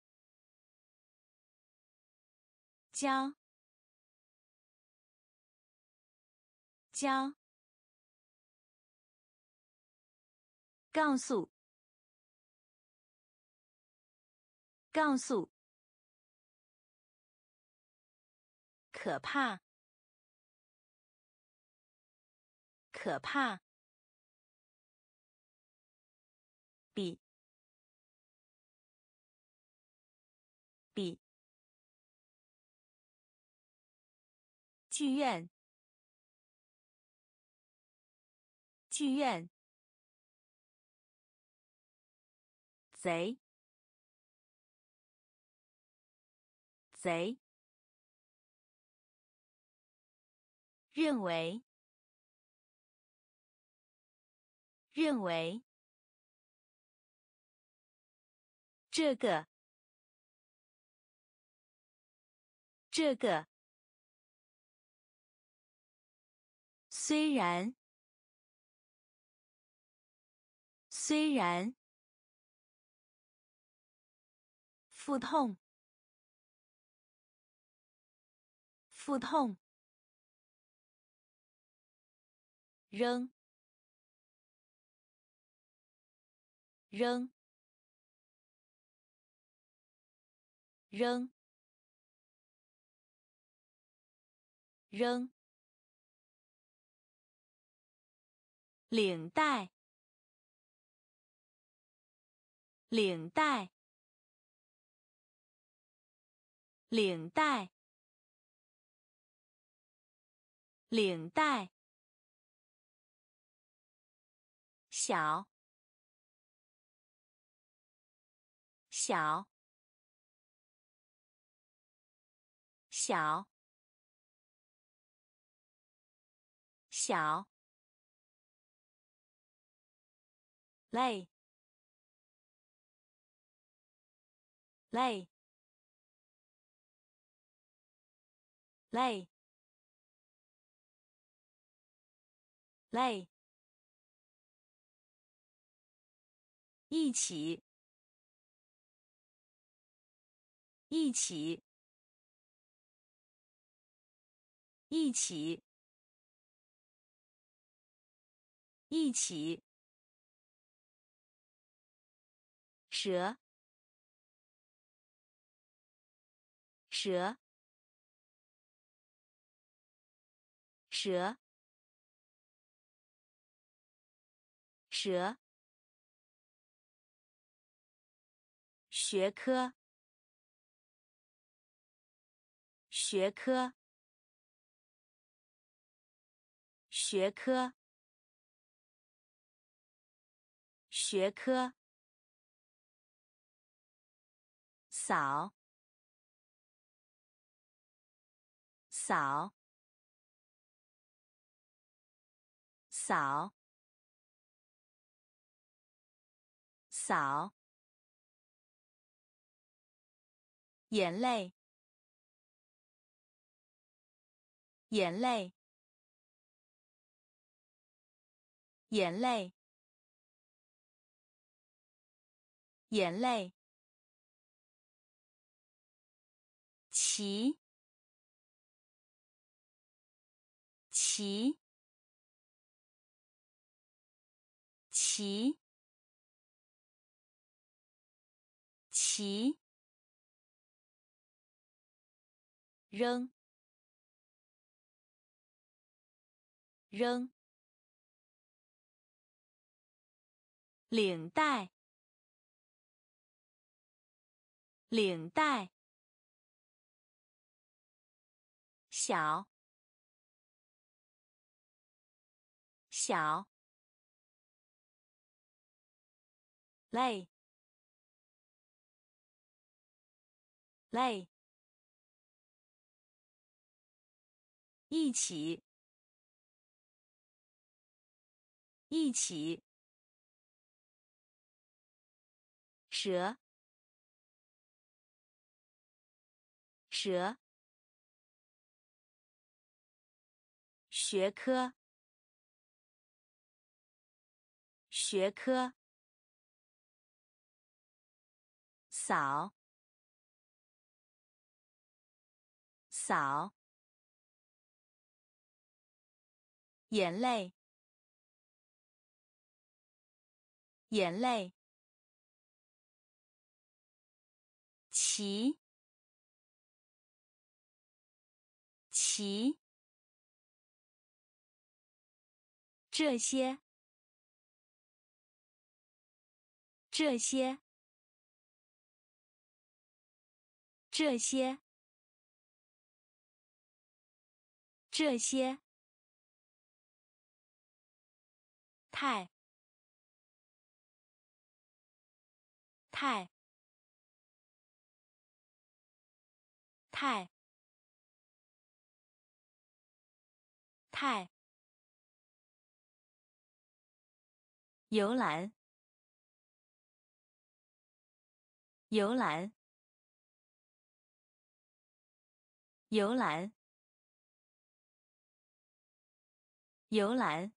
将，将。告诉，告诉。可怕，可怕。比，比。剧院，剧院。贼，贼。认为，认为。这个，这个。虽然，虽然。腹痛，腹痛。扔，扔，扔，扔。领带，领带，领带，领带。小，小，小，小。累，累，累，累。一起，一起，一起，一起。蛇，蛇，蛇，蛇。学科，学科，学科，学科。扫，扫，扫，扫。眼泪，眼泪，眼泪，眼泪。骑，骑，骑，骑。扔，扔。领带，领带。小， 小，累，累，一起，一起，蛇，蛇，学科，学科，扫，扫，眼泪，眼泪，齐，齐，这些，这些，这些，这些，太，太，太，太，游览，游览，游览，游览，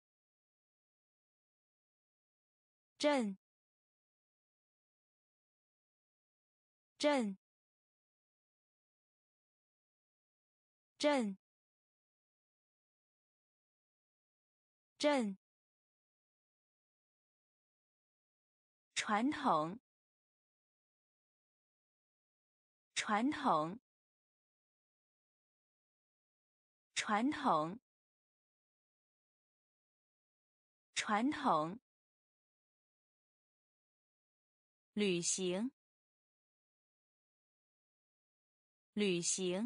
镇，镇，镇，镇，传统，传统，传统，传统，旅行，旅行，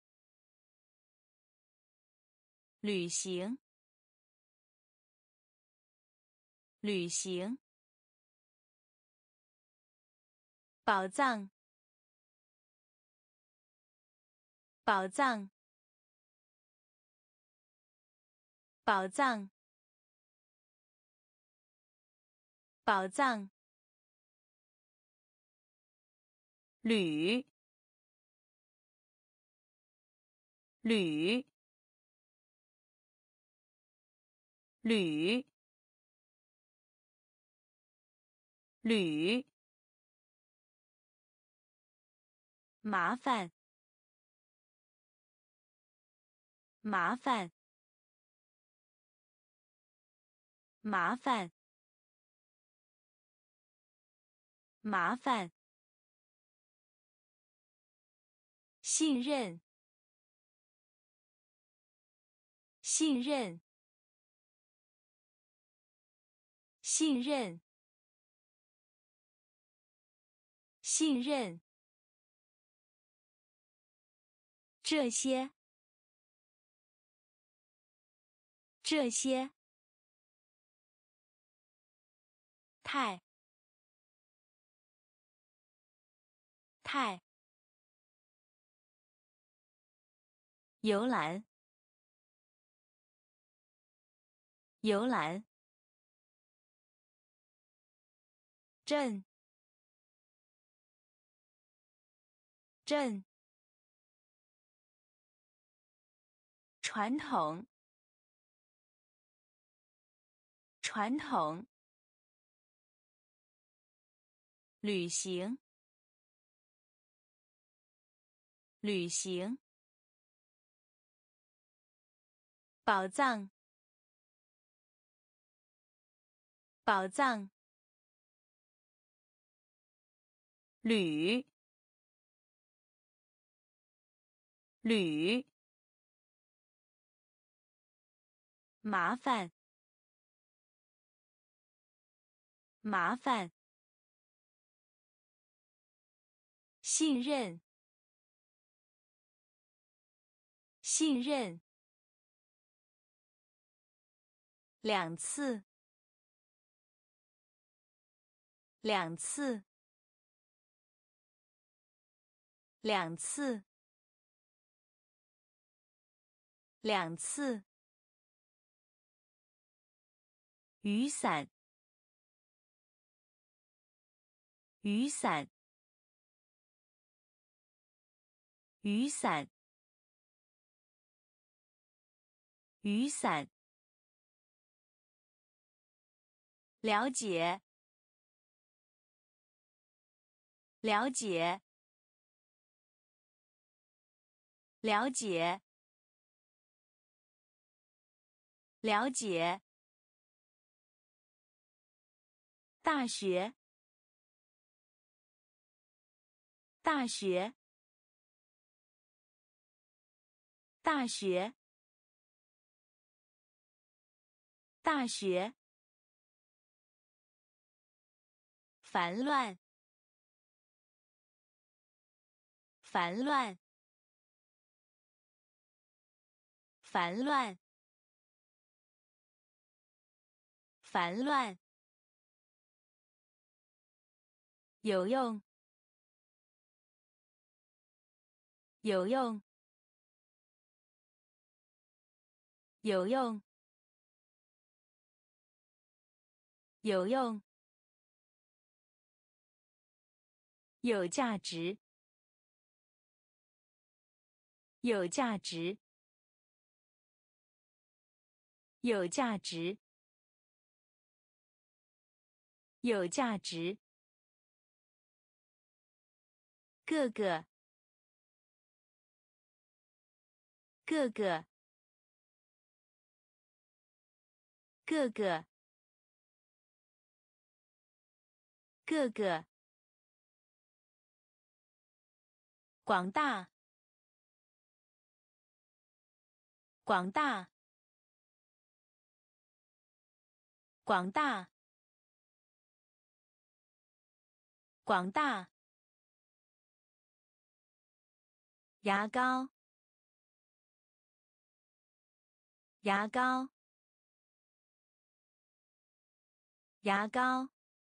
旅行，旅行，宝藏，宝藏，宝藏，宝藏，铝，铝，铝，铝，麻烦，麻烦，麻烦，麻烦，信任，信任，信任，信任，这些，这些，太，太，游览，游览，镇，镇，传统，传统，旅行，旅行，宝藏，宝藏，铝，铝，麻烦，麻烦，信任，信任， 两次，两次，两次，两次。雨伞，雨伞，雨伞，雨伞。了解，了解，了解，了解。大学，大学，大学，大学。烦乱，烦乱，烦乱，烦乱。有用，有用，有用，有用。有价值，有价值，有价值，有价值。各个，各个，各个，各个。广大，广大，广大，广大。牙膏，牙膏，牙膏，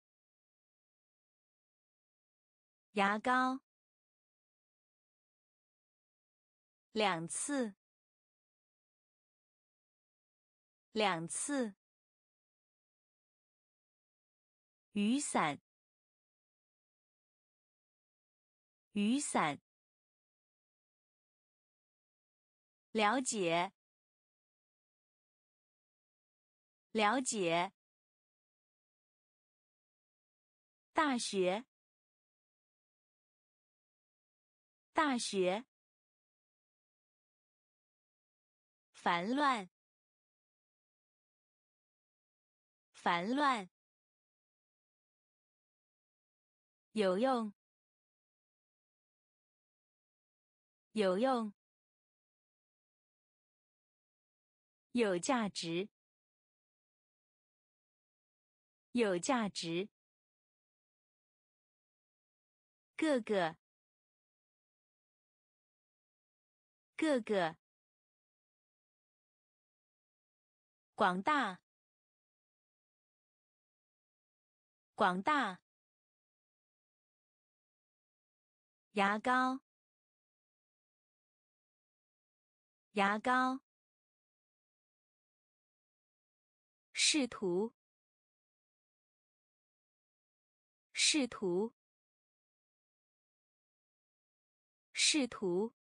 牙膏。两次，两次。雨伞，雨伞。了解，了解。大学，大学。烦乱，烦乱。有用，有用。有价值，有价值。各个，各个。广大，广大。牙膏，牙膏。试图，试图，试图，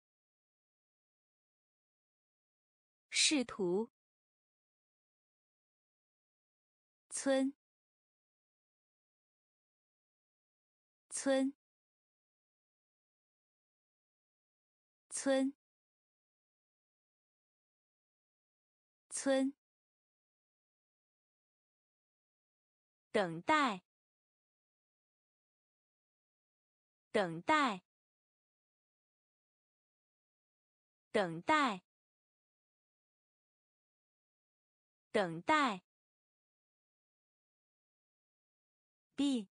试图。村，村，村，村。等待，等待，等待，等待。b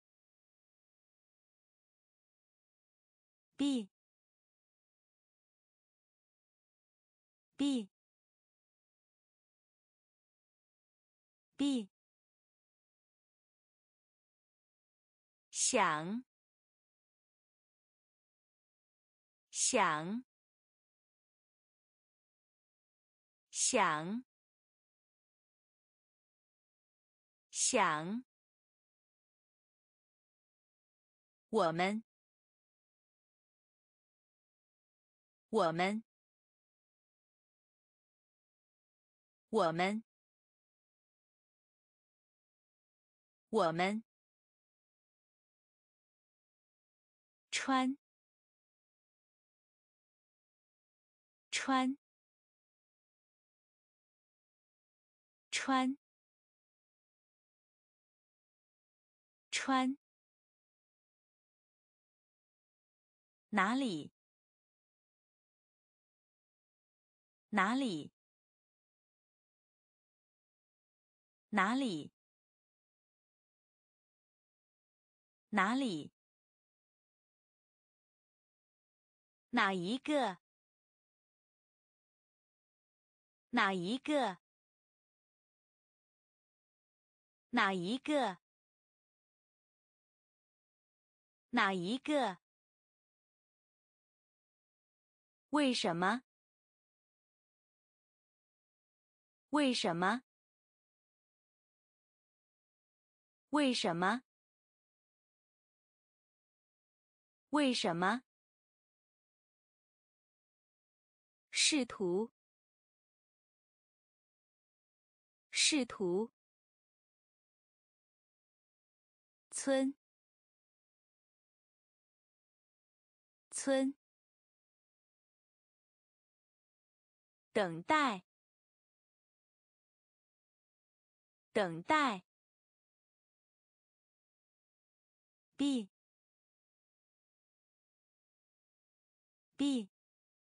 b b b 想想想想我们我们我们我们穿穿穿穿哪里哪里哪里哪里哪一个哪一个哪一个哪一个为什么为什么为什么为什么试图试图村村等待等待 b b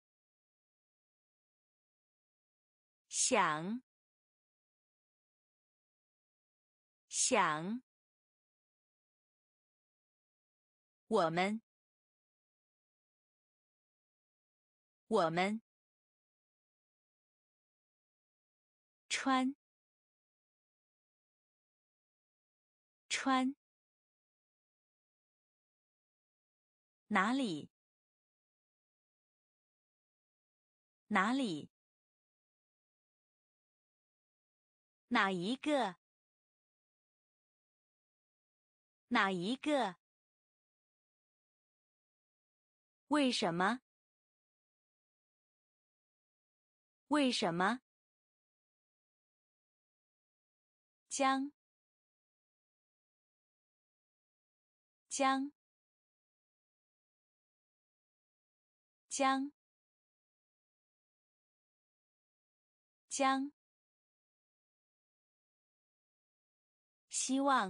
想想我们我们穿穿哪里哪里哪一个哪一个为什么为什么将将将将希望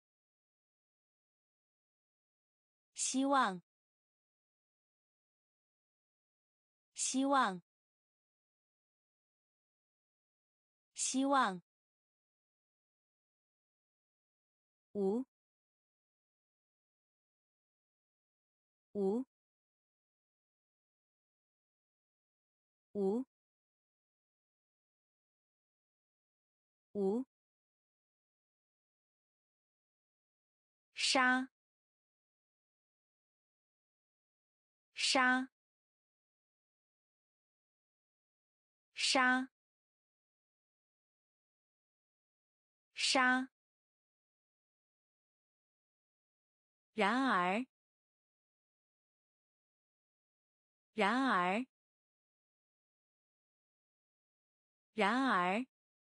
希望希望希望无无无无杀杀杀杀然而然而然而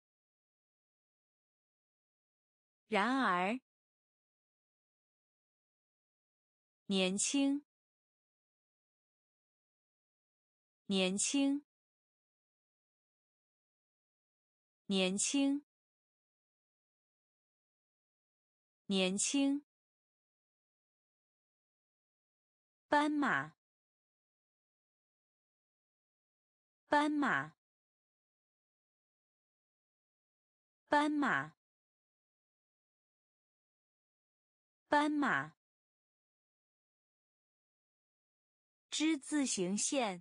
然而年轻年轻年轻年轻斑马斑马斑马斑马之字形线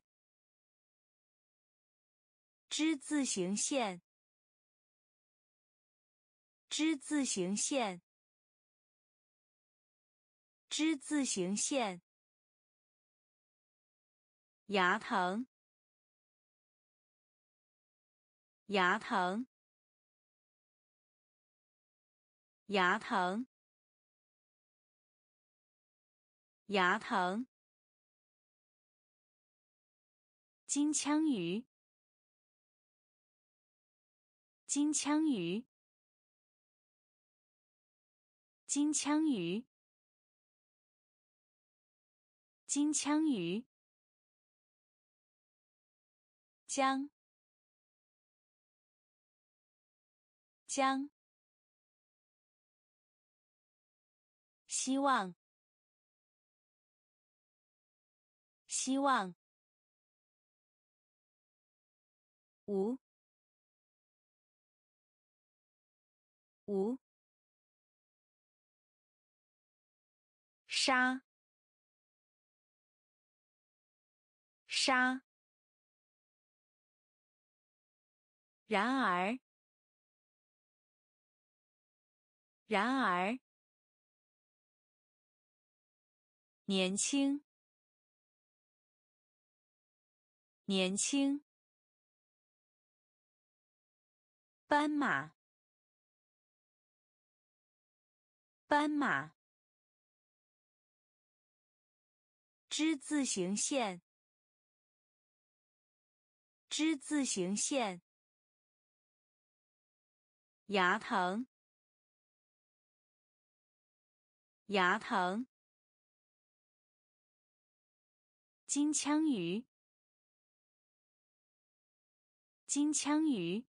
之字形线之字形线，之字形线。牙疼，牙疼，牙疼，牙疼。金枪鱼，金枪鱼，金枪鱼，金枪鱼。将，将。希望，希望。无，无。杀，杀。然而，然而。年轻，年轻。斑马，斑马。之字形线，之字形线。牙疼，牙疼。金枪鱼，金枪鱼。